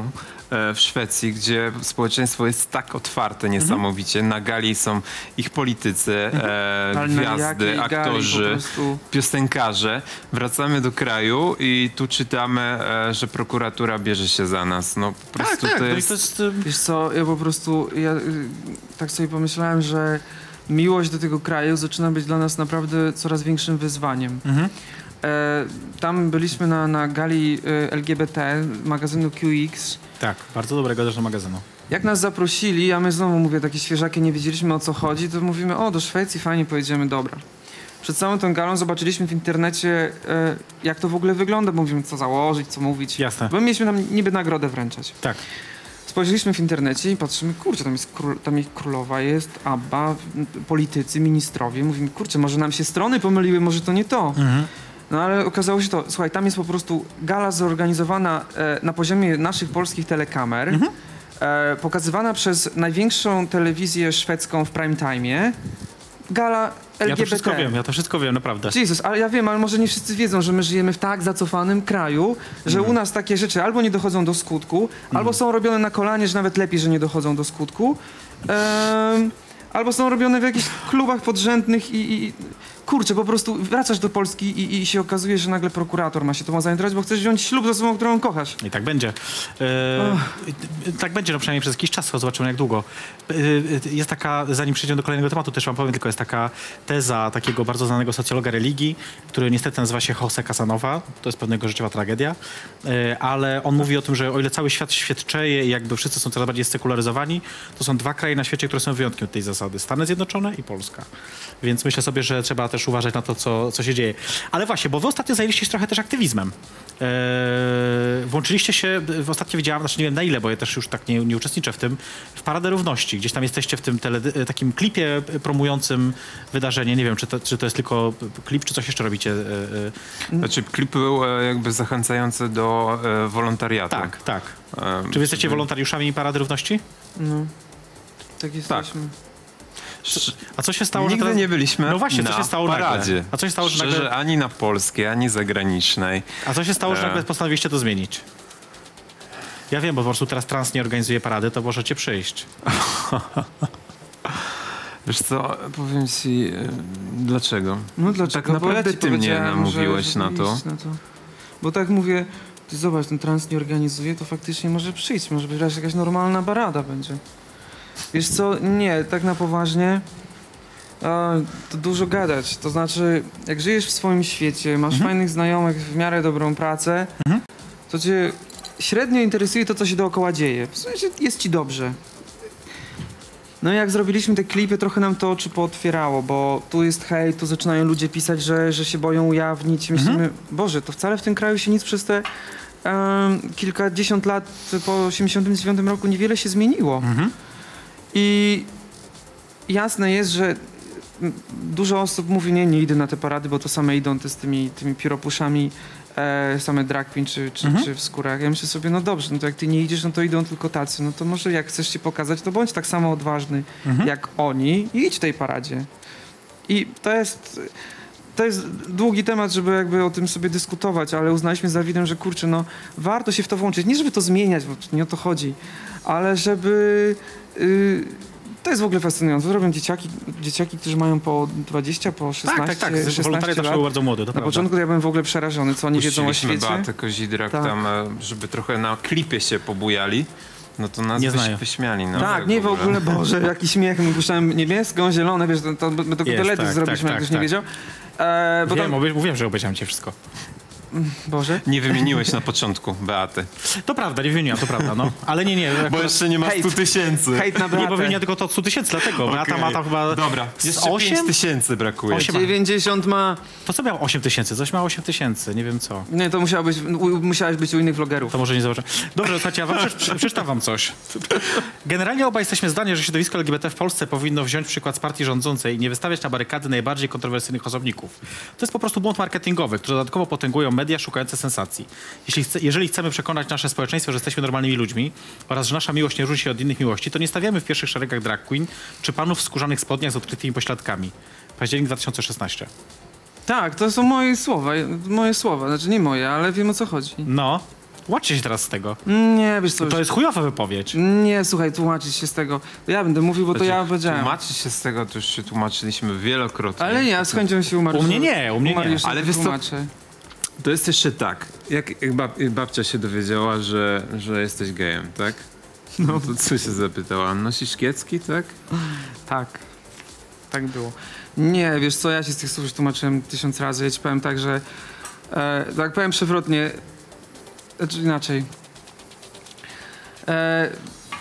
e, w Szwecji, gdzie społeczeństwo jest tak otwarte niesamowicie. Na gali są ich politycy, e, gwiazdy, gali aktorzy, po prostu. piosenkarze. Wracamy do kraju i tu czytamy, e, że prokuratura bierze się za nas. No po Tak, prostu tak, to no i jest... to jest... y, Wiesz co, ja po prostu, ja y, tak sobie pomyślałem, że miłość do tego kraju zaczyna być dla nas naprawdę coraz większym wyzwaniem. Mhm. E, tam byliśmy na, na gali e, L G B T magazynu Q X. Tak, bardzo dobrego zresztą magazynu. Jak nas zaprosili, a my znowu, mówię, takie świeżaki, nie wiedzieliśmy o co chodzi, to mówimy, o, do Szwecji, fajnie, pojedziemy, dobra. Przed całą tą galą zobaczyliśmy w internecie, e, jak to w ogóle wygląda, bo mówimy, co założyć, co mówić. Jasne. Bo mieliśmy tam niby nagrodę wręczać. Tak. Spojrzeliśmy w internecie i patrzymy, kurczę, tam jest król, tam ich królowa jest, Abba, politycy, ministrowie. Mówimy, kurczę, może nam się strony pomyliły, może to nie to. Mhm. No ale okazało się to, słuchaj, tam jest po prostu gala zorganizowana e, na poziomie naszych polskich telekamer, Mhm. e, pokazywana przez największą telewizję szwedzką w prime time'ie. Gala L G B T. Ja to wszystko wiem, ja to wszystko wiem, naprawdę. Jezus, ale ja wiem, ale może nie wszyscy wiedzą, że my żyjemy w tak zacofanym kraju, że u nas takie rzeczy albo nie dochodzą do skutku, albo są robione na kolanie, że nawet lepiej, że nie dochodzą do skutku, em, albo są robione w jakichś klubach podrzędnych i, i kurczę, po prostu wracasz do Polski i, i się okazuje, że nagle prokurator ma się tobą zainteresować, bo chcesz wziąć ślub z osobą, którą kochasz. I tak będzie. E, tak będzie, no przynajmniej przez jakiś czas, zobaczymy jak długo. E, jest taka, zanim przejdziemy do kolejnego tematu, też wam powiem, tylko jest taka teza takiego bardzo znanego socjologa religii, który niestety nazywa się Jose Casanova, to jest pewnego życiowa tragedia, e, ale on mówi o tym, że o ile cały świat świadczeje i jakby wszyscy są coraz bardziej sekularyzowani, to są dwa kraje na świecie, które są wyjątkiem od tej zasady. Stany Zjednoczone i Polska. Więc myślę sobie, że trzeba też uważać na to, co, co się dzieje. Ale właśnie, bo wy ostatnio zajęliście się trochę też aktywizmem. Eee, włączyliście się, w ostatnio widziałam, znaczy nie wiem na ile, bo ja też już tak nie, nie uczestniczę w tym, w Paradę Równości. Gdzieś tam jesteście w tym tele, takim klipie promującym wydarzenie. Nie wiem, czy to, czy to jest tylko klip, czy coś jeszcze robicie. Eee, Znaczy klip był e, jakby zachęcający do e, wolontariatu. tak, tak. E, Czy wy jesteście wolontariuszami Parady Równości? No, tak jesteśmy. A co się stało, Nigdy że teraz... nie byliśmy No właśnie, co na się stało paradzie. nagle? A co się stało, że Szczerze, nagle... ani na polskiej, ani zagranicznej. A co się stało, że E. nagle postanowiliście to zmienić? Ja wiem, bo po prostu teraz Trans nie organizuje parady, to możecie przyjść. Wiesz co, powiem ci, e, dlaczego? No dlaczego? Tak naprawdę Bo ja ci ty mnie powiedziałem, namówiłeś że, że na to. iść na to. Bo tak mówię, ty zobacz, ten trans nie organizuje, to faktycznie może przyjść, może być jakaś normalna parada będzie. Wiesz co, nie, tak na poważnie, a, to dużo gadać. To znaczy, jak żyjesz w swoim świecie, masz Mhm. fajnych znajomych, w miarę dobrą pracę, Mhm. to cię średnio interesuje to, co się dookoła dzieje. W sensie jest ci dobrze. No i jak zrobiliśmy te klipy, trochę nam to oczy pootwierało, bo tu jest hejt, tu zaczynają ludzie pisać, że, że się boją ujawnić. Myślimy, Mhm. Boże, to wcale w tym kraju się nic przez te um, kilkadziesiąt lat po osiemdziesiątym dziewiątym roku niewiele się zmieniło. Mhm. I jasne jest, że m, dużo osób mówi, nie, nie idę na te parady, bo to same idą te z tymi, tymi pióropuszami, e, same drag queen czy, czy, Mhm. czy w skórach. Ja myślę sobie, no dobrze, no to jak ty nie idziesz, no to idą tylko tacy. No to może jak chcesz się pokazać, to bądź tak samo odważny Mhm. jak oni i idź w tej paradzie. I to jest... To jest długi temat, żeby jakby o tym sobie dyskutować, ale uznaliśmy z Dawidem, że kurczę, no warto się w to włączyć. Nie żeby to zmieniać, bo nie o to chodzi, ale żeby... Yy, to jest w ogóle fascynujące. Robią dzieciaki, dzieciaki, którzy mają po dwadzieścia, po szesnaście, Tak, tak, tak. szesnaście Wolontariat zawsze lat. był bardzo młody, to Na prawda. początku to ja byłem w ogóle przerażony, co oni wiedzą o Puściliśmy świecie. Beatę Kozidrak Tak. tam, e, żeby trochę na klipie się pobujali. No to nas Nie wyś, znają. wyśmiali. No, Tak, nie w ogóle, Boże, jaki śmiech. My puszczałem niebieską, zielone, wiesz, to, to my tylko Jest, teledysk tak, zrobiliśmy, tak, jak ktoś tak, nie wiedział. E, bo Wiem, tam, obie- mówiłem, że obejrzałem cię wszystko. Boże. Nie wymieniłeś na początku Beaty. To prawda, nie wymieniłam, to prawda, no. Ale nie, nie. Bo akurat- jeszcze nie ma Hejt. stu tysięcy. Hejt na Nie, bo Beatę. wymienia tylko to od stu tysięcy, dlatego. Beata Okej. ma tam chyba... Dobra, z jeszcze osiem? pięć tysięcy brakuje. Osiem. dziewięćdziesiąt ma... To co miał osiem tysięcy? Coś miało osiem tysięcy, nie wiem co. Nie, to musiało być, u, musiałeś być u innych vlogerów. To może nie zobaczę. Dobrze, słuchajcie, ja wam przeczy- przeczytam wam coś. Generalnie obaj jesteśmy zdania, że środowisko L G B T w Polsce powinno wziąć przykład z partii rządzącej i nie wystawiać na barykady najbardziej kontrowersyjnych osobników. To jest po prostu błąd marketingowy, który dodatkowo potęgują media szukające sensacji. Jeśli chce, jeżeli chcemy przekonać nasze społeczeństwo, że jesteśmy normalnymi ludźmi oraz że nasza miłość nie różni się od innych miłości, to nie stawiamy w pierwszych szeregach drag queen czy panów w skórzanych spodniach z odkrytymi pośladkami. Październik dwa tysiące szesnasty. Tak, to są moje słowa, moje słowa, znaczy nie moje, ale wiem o co chodzi. No, Tłumaczcie się teraz z tego. Nie, wiesz co, To już... jest chujowa wypowiedź. Nie, słuchaj, tłumaczyć się z tego. Ja będę mówił, bo to ja powiedziałem. Tłumaczyć się z tego, to już się tłumaczyliśmy wielokrotnie. Ale nie, ja z chęcią się umarł. U mnie nie, u mnie nie. Ale wiesz co, to jest jeszcze tak, jak, jak, bab, jak babcia się dowiedziała, że, że jesteś gejem, tak? No to co się zapytała? Nosisz kiecki, tak? Tak. Tak było. Nie, wiesz co, ja się z tych słów już tłumaczyłem tysiąc razy. Ja ci powiem tak, że e, tak powiem przewrotnie, znaczy inaczej. E,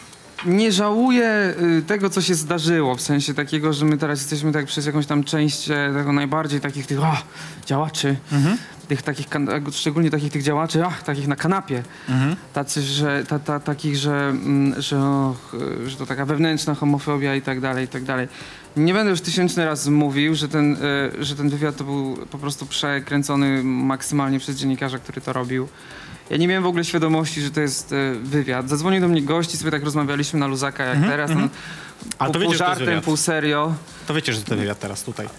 nie żałuję y, tego, co się zdarzyło, w sensie takiego, że my teraz jesteśmy tak przez jakąś tam część e, tego najbardziej takich tych o, działaczy, mhm. tych takich, kan- szczególnie takich tych działaczy, ach, takich na kanapie, mhm. tacy, że, ta, ta, takich, że, mm, że, och, że to taka wewnętrzna homofobia i tak dalej, i tak dalej. Nie będę już tysięczny raz mówił, że ten, y, że ten wywiad to był po prostu przekręcony maksymalnie przez dziennikarza, który to robił. Ja nie miałem w ogóle świadomości, że to jest e, wywiad. Zadzwonił do mnie gość i sobie tak rozmawialiśmy na luzaka jak mm-hmm, teraz. Mm-hmm. No, Ale to pół, wiecie, pół że to jest żartem, wywiad. pół serio. To wiecie, że to wywiad teraz tutaj.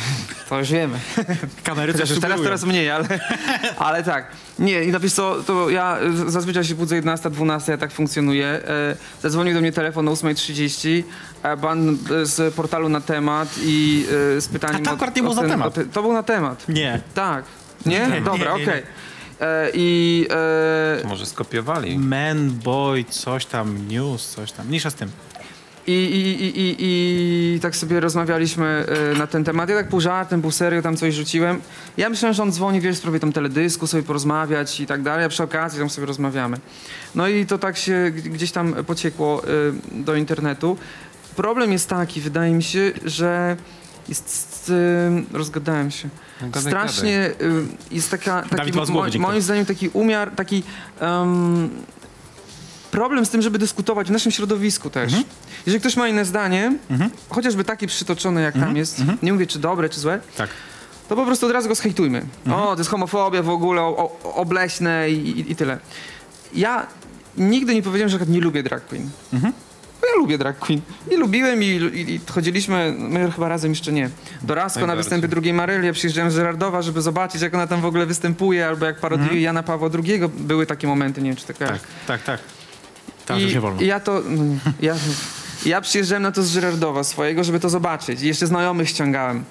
To już wiemy. Kamery Chociaż też już teraz, sugerują. teraz mniej, ale, ale tak. Nie, i napisz co, to ja e, zazwyczaj się budzę jedenasta, dwunasta, ja tak funkcjonuję. E, zadzwonił do mnie telefon o ósma trzydzieści, e, pan e, z portalu Na Temat i e, z pytaniem... A to o- akurat nie o był Na ten- Temat. o te- To był Na Temat. Nie. Tak. Nie? Nie, Dobra, nie, nie, okej. nie. E, I... E, Może skopiowali. Man, boy, coś tam, news, coś tam. Mniejsza z tym. I, i, i, i, I tak sobie rozmawialiśmy y, na ten temat. Ja tak pół żartem, pół serio tam coś rzuciłem. Ja myślałem, że on dzwoni, wiesz, w sprawie tam teledysku, sobie porozmawiać i tak dalej, a przy okazji tam sobie rozmawiamy. No i to tak się g- gdzieś tam pociekło y, do internetu. Problem jest taki, wydaje mi się, że jest, y, rozgadałem się. Gadaj, Strasznie y, jest taka, taki, Dawid ma z głowy mo, dziękuję. moim zdaniem taki umiar, taki um, problem z tym, żeby dyskutować w naszym środowisku też. Mhm. Jeżeli ktoś ma inne zdanie, Mhm. chociażby takie przytoczone jak Mhm. tam jest, Mhm. nie mówię czy dobre, czy złe, Tak. to po prostu od razu go zhejtujmy. Mhm. O, to jest homofobia w ogóle, o, o, obleśne i, i, i tyle. Ja nigdy nie powiedziałem, że na przykład nie lubię drag queen. Mhm. Bo ja lubię drag queen. I lubiłem i, i, i chodziliśmy, my chyba razem jeszcze nie, do Rasko na Najbardziej. występy drugiej Maryli. Ja przyjeżdżałem z Żerardowa, żeby zobaczyć, jak ona tam w ogóle występuje, albo jak parodiuje Mhm. Jana Pawła drugiego. Były takie momenty, nie wiem, czy to kojarzysz. Tak, tak, tak. Teraz już I, nie wolno. I ja to, no nie, ja, ja przyjeżdżałem na to z Żerardowa swojego, żeby to zobaczyć. I jeszcze znajomych ściągałem.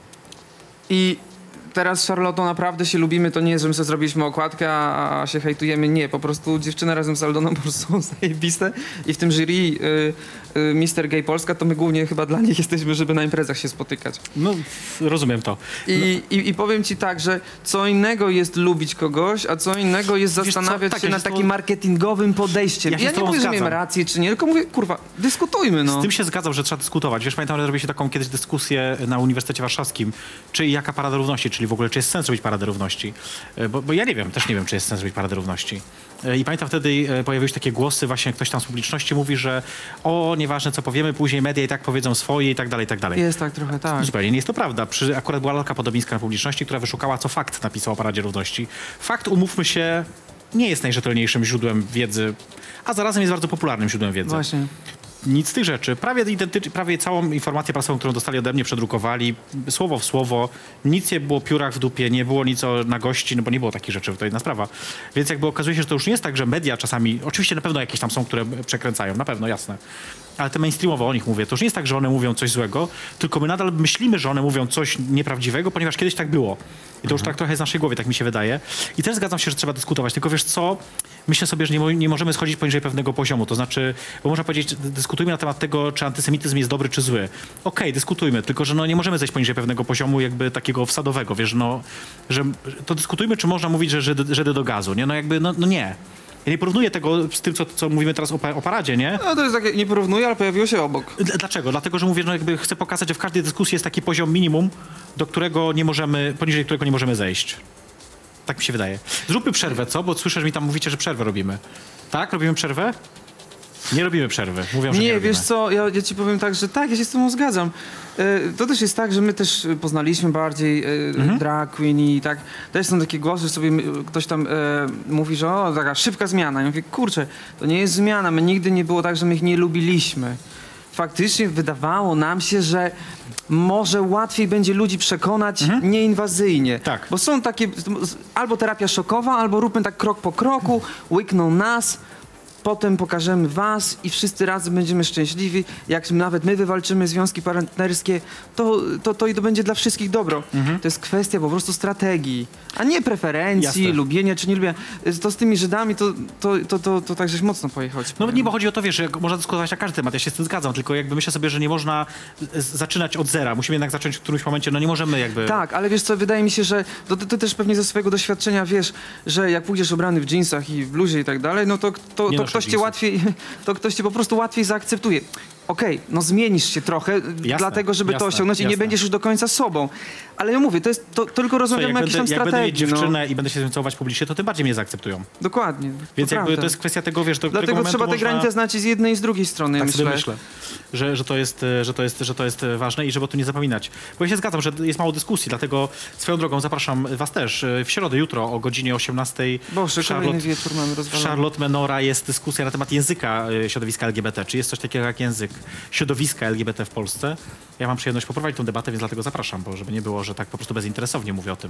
I teraz z Charlottą naprawdę się lubimy. To nie jest, że my sobie zrobiliśmy okładkę, a, a się hejtujemy. Nie, po prostu dziewczyny razem z Aldoną po prostu są zajebiste. I w tym jury y, y, mister Gay Polska, to my głównie chyba dla nich jesteśmy, żeby na imprezach się spotykać. No, rozumiem to. I, i, I powiem ci tak, że co innego jest lubić kogoś, a co innego jest Wiesz co, zastanawiać tak, się ja nad się z tobą- takim marketingowym podejściem. Ja się Ja, z nie tobą mówię, że zgadzam. miałem rację czy nie, tylko mówię, kurwa, dyskutujmy, no. Z tym się zgadzam, że trzeba dyskutować. Wiesz, pamiętam, że robiliście taką kiedyś dyskusję na Uniwersytecie Warszawskim, czy jaka Parada Równości, czyli w ogóle, czy jest sens robić Paradę Równości. E, Bo, bo ja nie wiem, też nie wiem, czy jest sens robić Paradę Równości. E, I pamiętam wtedy e, pojawiły się takie głosy, właśnie ktoś tam z publiczności mówi, że o, nieważne co powiemy, później media i tak powiedzą swoje i tak dalej, i tak dalej. Jest tak trochę, tak. Zupełnie nie jest to prawda. Przy, akurat była lalka Podobińska na publiczności, która wyszukała, co fakt napisał o Paradzie Równości. Fakt, umówmy się, nie jest najrzetelniejszym źródłem wiedzy, a zarazem jest bardzo popularnym źródłem wiedzy. Właśnie. Nic z tych rzeczy. Prawie, identycz- prawie całą informację prasową, którą dostali ode mnie, przedrukowali, słowo w słowo. Nic nie było piórach w dupie, nie było nic o, na gości, no bo nie było takich rzeczy, to jedna sprawa. Więc jakby okazuje się, że to już nie jest tak, że media czasami, oczywiście na pewno jakieś tam są, które przekręcają, na pewno, jasne. Ale te mainstreamowe, o nich mówię, to już nie jest tak, że one mówią coś złego, tylko my nadal myślimy, że one mówią coś nieprawdziwego, ponieważ kiedyś tak było. I to już tak trochę jest w naszej głowie, tak mi się wydaje. I też zgadzam się, że trzeba dyskutować. Tylko wiesz co, myślę sobie, że nie, mo- nie możemy schodzić poniżej pewnego poziomu. To znaczy, bo można powiedzieć, dyskutujmy na temat tego, czy antysemityzm jest dobry, czy zły. Okej, dyskutujmy, tylko że no, nie możemy zejść poniżej pewnego poziomu jakby takiego wsadowego, wiesz, no, że to dyskutujmy, czy można mówić, że Żydy, Żydy do gazu, nie? No jakby, no, no nie. Ja nie porównuję tego z tym, co, co mówimy teraz o, pa- o paradzie, nie? No to jest takie, nie porównuję, ale pojawiło się obok. D- Dlaczego? Dlatego, że mówię, no jakby chcę pokazać, że w każdej dyskusji jest taki poziom minimum, do którego nie możemy, poniżej którego nie możemy zejść. Tak mi się wydaje. Zróbmy przerwę, co? Bo słyszę, że mi tam mówicie, że przerwę robimy. Tak? Robimy przerwę? Nie robimy przerwy. Mówią, że nie, Nie, robimy. wiesz co, ja, ja ci powiem tak, że tak, ja się z tobą zgadzam. E, to też jest tak, że my też poznaliśmy bardziej e, Mhm. drag queen i tak. Też są takie głosy, że sobie my- ktoś tam e, mówi, że o, taka szybka zmiana. Ja mówię, kurczę, to nie jest zmiana, my nigdy nie było tak, że my ich nie lubiliśmy. Faktycznie wydawało nam się, że może łatwiej będzie ludzi przekonać Mhm. nieinwazyjnie. Tak. Bo są takie, albo terapia szokowa, albo róbmy tak krok po kroku, łykną nas, potem pokażemy was i wszyscy razem będziemy szczęśliwi. Jak nawet my wywalczymy związki partnerskie, to to, to, i to będzie dla wszystkich dobro. Mhm. To jest kwestia po prostu strategii, a nie preferencji, Jasne. lubienia czy nie lubienia. To z tymi Żydami to, to, to, to, to tak żeś mocno pojechał. ci No powiem. nie, bo chodzi o to, wiesz, że można dyskutować na każdy temat, ja się z tym zgadzam, tylko jakby myślę sobie, że nie można z- zaczynać od zera. Musimy jednak zacząć w którymś momencie, no nie możemy jakby... Tak, ale wiesz co, wydaje mi się, że to, ty, ty też pewnie ze swojego doświadczenia wiesz, że jak pójdziesz ubrany w dżinsach i w bluzie i tak dalej, no to, to, Nie to noszę ktoś cię dżinsów. łatwiej, to ktoś cię po prostu łatwiej zaakceptuje. Okej, no zmienisz się trochę, dlatego żeby jasne, to osiągnąć i nie jasne. będziesz już do końca sobą. Ale ja mówię, to jest, to, to tylko Słuchaj, rozmawiamy jak o jakiejś będę, tam jak będę mieć strategii. No. dziewczynę i będę się z nią całować publicznie, to tym bardziej mnie zaakceptują. Dokładnie. Więc jakby prawda. to jest kwestia tego, wiesz, do którego Dlatego momentu trzeba te można... granice znać i z jednej i z drugiej strony, Tak myślę. sobie myślę, że, że, to jest, e, że, to jest, że to jest e, ważne i żeby o tym nie zapominać. Bo ja się zgadzam, że jest mało dyskusji, dlatego swoją drogą zapraszam was też. e, W środę, jutro o godzinie osiemnastej Boże, w kolejny Charlotte, wieczór mamy w rozwalony. Charlotte Menora jest dyskusja na temat języka e, środowiska L G B T. Czy jest coś takiego jak język środowiska L G B T w Polsce? Ja mam przyjemność poprowadzić tę debatę, więc dlatego zapraszam, bo żeby nie było, że tak po prostu bezinteresownie mówię o tym.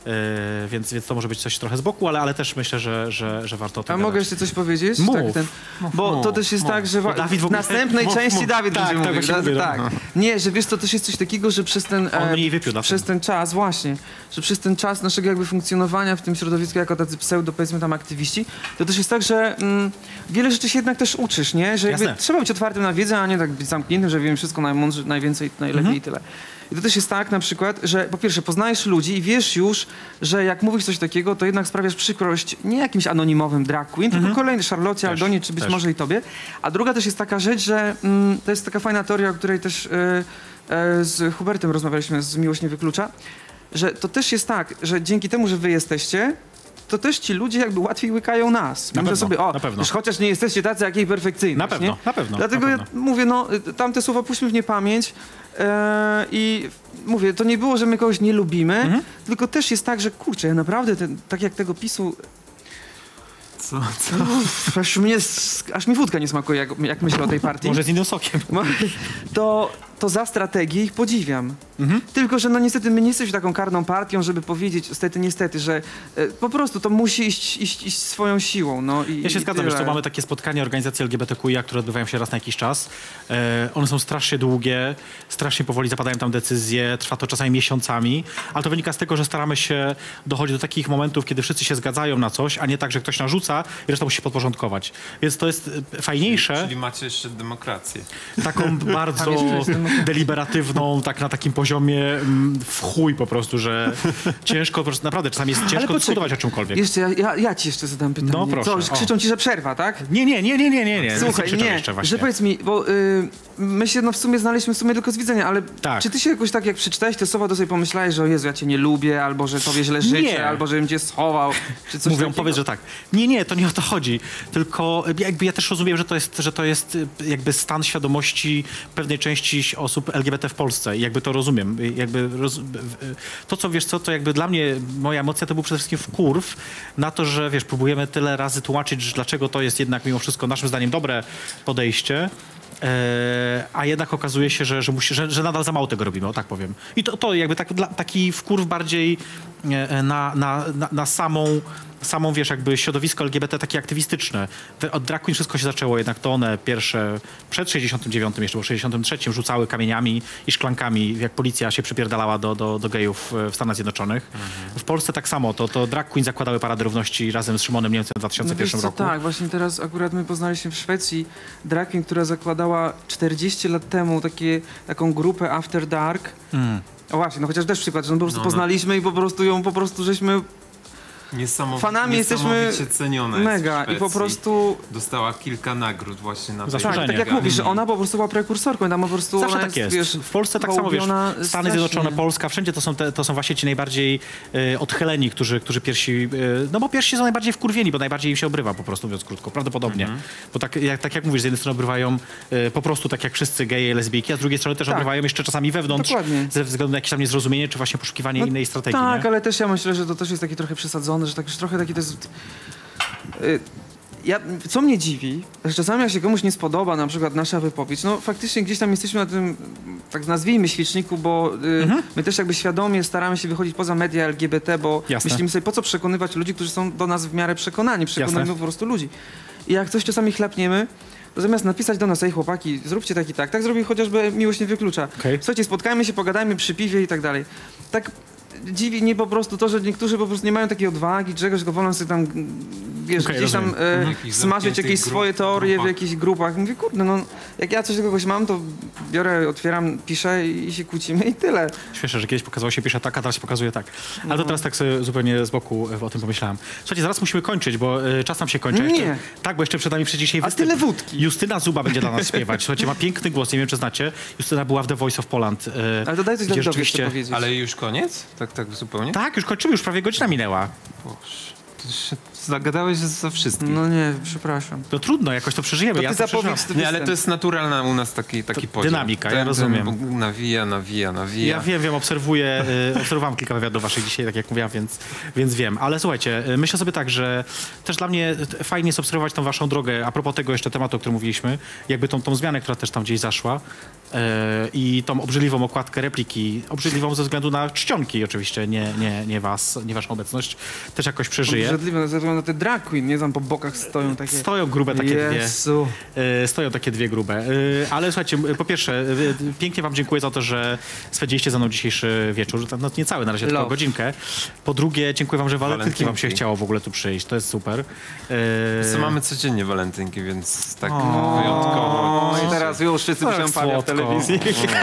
E, więc, więc to może być coś trochę z boku, ale, ale też myślę, że, że, że warto o tym A gadać. mogę jeszcze coś powiedzieć? Mów. Tak, ten, bo mów, to też jest mów. tak, że Bo wa- Dawid w w ogóle- następnej mów, części mów. Dawid Tak, będzie tak, mówił. właśnie mówię, no. tak. Nie, że wiesz, to też jest coś takiego, że przez ten, On mniej wypił na przez tym. ten czas, właśnie, że przez ten czas naszego jakby funkcjonowania w tym środowisku jako tacy pseudo, powiedzmy tam aktywiści, to też jest tak, że mm, wiele rzeczy się jednak też uczysz, nie? Że jakby Jasne. trzeba być otwartym na wiedzę, a nie tak być zamkniętym, że wiem wszystko najmądrzej, najwięcej, najlepiej Mhm. i tyle. I to też jest tak na przykład, że po pierwsze poznajesz ludzi i wiesz już, że jak mówisz coś takiego, to jednak sprawiasz przykrość nie jakimś anonimowym drag queen, tylko kolejny Charlotte, Aldonie, czy być też. może i tobie. A druga też jest taka rzecz, że mm, to jest taka fajna teoria, o której też e, e, z Hubertem rozmawialiśmy, z Miłość nie wyklucza, że to też jest tak, że dzięki temu, że wy jesteście, to też ci ludzie jakby łatwiej łykają nas. Na Myślę pewno, sobie, o, na pewno. już chociaż nie jesteście tacy jak jej perfekcyjni. Na pewno, na pewno, Dlatego na ja pewno. mówię, no, y, tamte słowa puśćmy w niepamięć e, i mówię, to nie było, że my kogoś nie lubimy, Mhm. tylko też jest tak, że kurczę, ja naprawdę, ten, tak jak tego PiSu, Co? Co? uff, aż, mnie, s- aż mi wódka nie smakuje, jak, jak myślę o tej partii, Może z innym sokiem. to, to za strategię ich podziwiam. Mhm. Tylko, że no niestety my nie jesteśmy taką karną partią, żeby powiedzieć, niestety, niestety, że e, po prostu to musi iść, iść, iść swoją siłą. No, i, Ja się i zgadzam, wiesz tyle. co, mamy takie spotkania organizacji L G B T Q I A, które odbywają się raz na jakiś czas. E, one są strasznie długie, strasznie powoli zapadają tam decyzje, trwa to czasami miesiącami, ale to wynika z tego, że staramy się dochodzić do takich momentów, kiedy wszyscy się zgadzają na coś, a nie tak, że ktoś narzuca i reszta musi się podporządkować. Więc to jest e, fajniejsze, Czyli macie jeszcze demokrację. taką bardzo Tam jeszcze jest demokracja. deliberatywną, tak na takim poziomie mm, w chuj po prostu, że ciężko, po prostu, naprawdę czasami jest ciężko poczekaj. dyskutować o czymkolwiek. Jeszcze, ja, ja, ja ci jeszcze zadam pytanie. No, proszę, Co, już o. krzyczą ci, że przerwa, tak? Nie, nie, nie, nie, nie, nie, nie. Słuchaj, krzyczą nie, jeszcze właśnie. że powiedz mi, bo y, my się no w sumie znaliśmy w sumie tylko z widzenia, ale Tak. czy ty się jakoś tak jak przeczytałeś te słowa, to sobie pomyślałeś, że o Jezu, ja cię nie lubię, albo że tobie źle życzę, Nie. albo żebym cię schował, czy coś Mówią, takiego? powiedz, że tak. Nie, nie, to nie o to chodzi. Tylko jakby ja też rozumiem, że to jest, że to jest jakby stan świadomości pewnej części osób L G B T w Polsce. I jakby to rozumiem. Jakby roz... To, co wiesz co, to jakby dla mnie moja emocja to był przede wszystkim wkurw na to, że wiesz, próbujemy tyle razy tłumaczyć, że dlaczego to jest jednak mimo wszystko naszym zdaniem dobre podejście. E, a jednak okazuje się, że, że, musi, że, że nadal za mało tego robimy, o tak powiem. I to, to jakby tak, dla, taki wkurw bardziej e, na, na, na, na samą, samą, wiesz, jakby środowisko L G B T takie aktywistyczne. Od drag queen wszystko się zaczęło, jednak to one pierwsze, przed sześćdziesiątym dziewiątym jeszcze, bo w sześćdziesiątym trzecim rzucały kamieniami i szklankami, jak policja się przypierdalała do, do, do gejów w Stanach Zjednoczonych. W Polsce tak samo, to, to drag queen zakładały Paradę Równości razem z Szymonem Niemcem w dwa tysiące No wiesz pierwszym co, roku. tak, właśnie teraz akurat my poznaliśmy w Szwecji drag queen, która zakładała czterdzieści lat temu takie, taką grupę After Dark. Mm. O właśnie, no chociaż też przykład, że no po prostu No, no. poznaliśmy i po prostu ją, po prostu żeśmy Niesamow... fanami jesteśmy niesamowicie ceniona jest mega w i po Szwecji. prostu... Dostała kilka nagród właśnie na tej Zasłużenie. Tak, tak jak Mhm. mówisz, że ona po prostu była prekursorką, tam po prostu Zawsze ona tak jest. Wiesz, w Polsce tak samo, wiesz, hołubiona Stany strasznie. Zjednoczone, Polska, wszędzie to są, te, to są właśnie ci najbardziej e, odchyleni, którzy, którzy pierwsi, e, no bo pierwsi są najbardziej wkurwieni, bo najbardziej im się obrywa po prostu, mówiąc krótko, prawdopodobnie. Mhm. Bo tak jak, tak jak mówisz, z jednej strony obrywają e, po prostu tak jak wszyscy geje, lesbijki, a z drugiej strony też Tak. obrywają jeszcze czasami wewnątrz, Dokładnie. ze względu na jakieś tam niezrozumienie, czy właśnie poszukiwanie No innej strategii. Tak, nie? ale też ja myślę, że to też jest takie trochę przesadzone, że tak już trochę taki to jest... y, ja, co mnie dziwi, że czasami jak się komuś nie spodoba na przykład nasza wypowiedź, no faktycznie gdzieś tam jesteśmy na tym, tak nazwijmy, świeczniku, bo y, Mhm. my też jakby świadomie staramy się wychodzić poza media L G B T, bo Jasne. myślimy sobie, po co przekonywać ludzi, którzy są do nas w miarę przekonani, przekonujmy Jasne. po prostu ludzi. I jak coś czasami chlapniemy, to zamiast napisać do nas, ej chłopaki, zróbcie tak i tak, tak zrobił chociażby Miłość nie wyklucza. Okej. Słuchajcie, spotkajmy się, pogadajmy przy piwie i tak dalej. Tak dziwi mnie po prostu to, że niektórzy po prostu nie mają takiej odwagi, czegoś, tylko wolą sobie tam, wiesz, Okej, gdzieś tam rozumiem. e, W jakichś smażyć zamkniętych jakieś grup- swoje teorie w grupach. jakichś grupach. Mówię, kurde, no jak ja coś do kogoś mam, to biorę, otwieram, piszę i się kłócimy i tyle. Śmieszne, że kiedyś pokazało się pisze tak, a teraz się pokazuje tak. Ale to teraz tak sobie zupełnie z boku e, o tym pomyślałem. Słuchajcie, zaraz musimy kończyć, bo e, czas nam się kończy. Nie. Jeszcze, tak, bo jeszcze przed nami przecież dzisiaj A występ. tyle wódki. Justyna Zuba będzie dla nas śpiewać. Słuchajcie, ma piękny głos, nie wiem czy znacie. Justyna była w The Voice of Poland. e, Ale to daj coś gdzie Dawidowi jeszcze rzeczywiście... powiedzieć. Ale już koniec? Tak, tak zupełnie? Tak, już kończymy, już prawie godzina minęła. Boże, to się zagadałeś za wszystkim. No nie, przepraszam. To trudno, jakoś to przeżyjemy. To ja ty to przeżyłam. zapowiedz ten Nie, ale to występ. jest naturalna u nas taki, taki podział. dynamika, ja Ten- ten rozumiem. Nawija, nawija, nawija. Ja wiem, wiem, obserwuję, y, obserwowałem kilka wywiadów waszych dzisiaj, tak jak mówiłam, więc, więc wiem. Ale słuchajcie, y, myślę sobie tak, że też dla mnie y, fajnie jest obserwować tą waszą drogę, a propos tego jeszcze tematu, o którym mówiliśmy, jakby tą, tą zmianę, która też tam gdzieś zaszła y, i tą obrzydliwą okładkę repliki, obrzydliwą ze względu na czcionki oczywiście, nie, nie, nie was, nie waszą obecność, też jakoś przeżyję. Obrzydliwe, ze względu na te drag queen, nie tam po bokach stoją takie... Stoją grube takie dwie. Jezu. E, Stoją takie dwie grube. E, Ale słuchajcie, po pierwsze, e, pięknie wam dziękuję za to, że spędziliście ze mną dzisiejszy wieczór. No nie cały, na razie tylko Love. godzinkę. Po drugie, dziękuję wam, że walentynki wam się Walentynki. chciało w ogóle tu przyjść. To jest super. E, Co mamy codziennie walentynki, więc tak O. wyjątkowo. No i teraz już wszyscy Tak piszą Pawia w słodko. telewizji.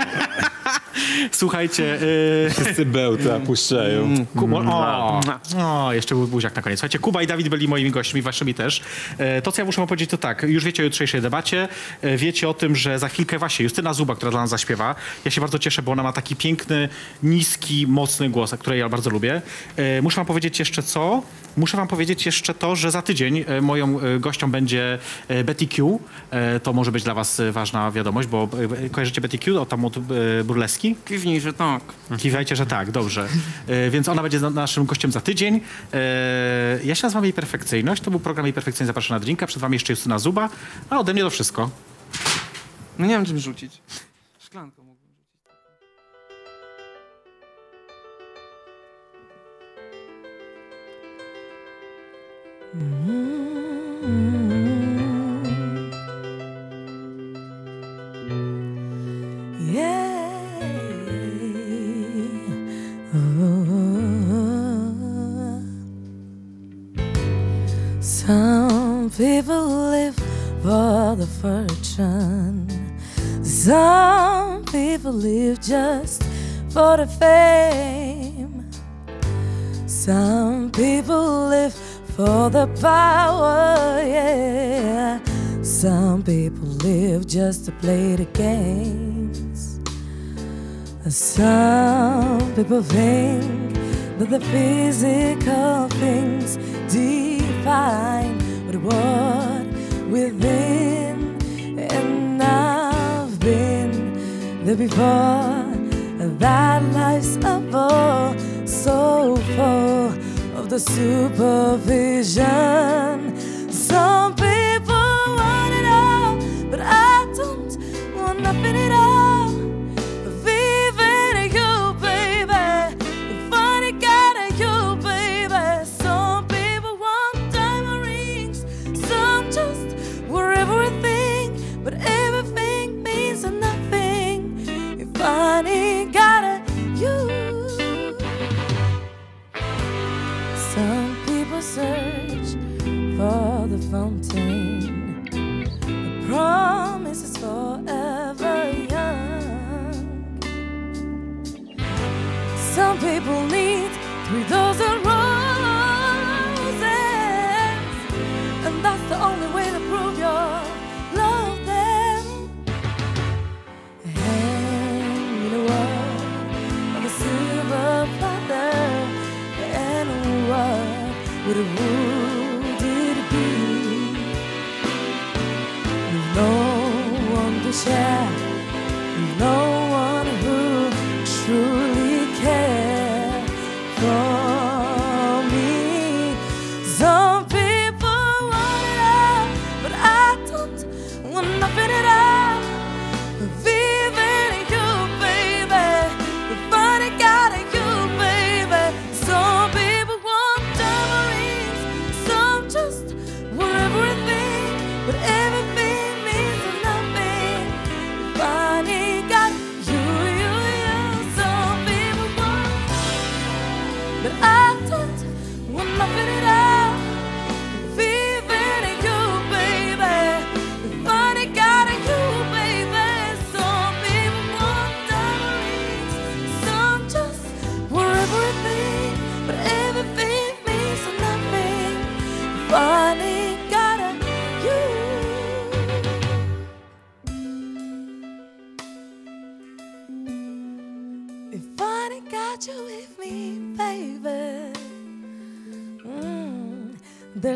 Słuchajcie, e, Wszyscy bełta puszczają. Kuba, o, o, jeszcze był buziak na koniec. Słuchajcie, Kuba i Dawid byli moimi gośćmi, waszymi też. E, To, co ja muszę wam powiedzieć, to tak, już wiecie o jutrzejszej debacie, e, wiecie o tym, że za chwilkę właśnie Justyna Zuba, która dla nas zaśpiewa. Ja się bardzo cieszę, bo ona ma taki piękny, niski, mocny głos, który ja bardzo lubię. E, Muszę wam powiedzieć jeszcze co? Muszę wam powiedzieć jeszcze to, że za tydzień e, moją e, gością będzie e, Betty Q. E, To może być dla was e, ważna wiadomość, bo e, kojarzycie Betty Q, o tam od e, burleski? Kiwnij, że tak. Kiwajcie, że tak, dobrze. E, więc ona będzie za- naszym gościem za tydzień. E, ja się nazywam Jej Perfekcyjność. To był program Jej Perfekcyjność Zapraszam na drinka. Przed wami jeszcze Justyna Zuba. A ode mnie to wszystko. No nie wiem czym rzucić. Szklanką mógłbym rzucić. Some people live for the fortune. Some people live just for the fame. Some people live for the power, yeah. Some people live just to play the games. Some people think that the physical things define what what within, and I've been there before. That life's a bore so full of the supervision. Some people want it all, but I don't want nothing at all. Vivid you, baby, the funny kind of you, baby. Some people want diamond rings, some just want everything, but everything means nothing if I ain't got a you. Some people search for the fountain. The promise is forever young. Some people need three dozen roses, and that's the only way to prove your love them. Hand me the world of a silver platter, and what would it, would it be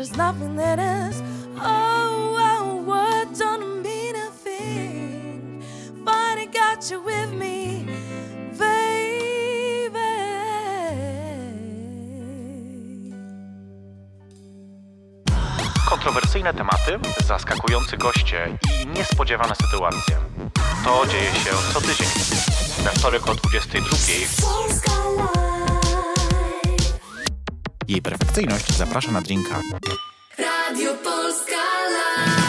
there's nothing that is. Oh, oh, what don't mean a thing. Finally got you with me, baby. Kontrowersyjne tematy, zaskakujący goście i niespodziewane sytuacje. To dzieje się co tydzień. We wtorek o dwudziestej drugiej. Jej perfekcyjność zaprasza na drinka. Radio Polska Live.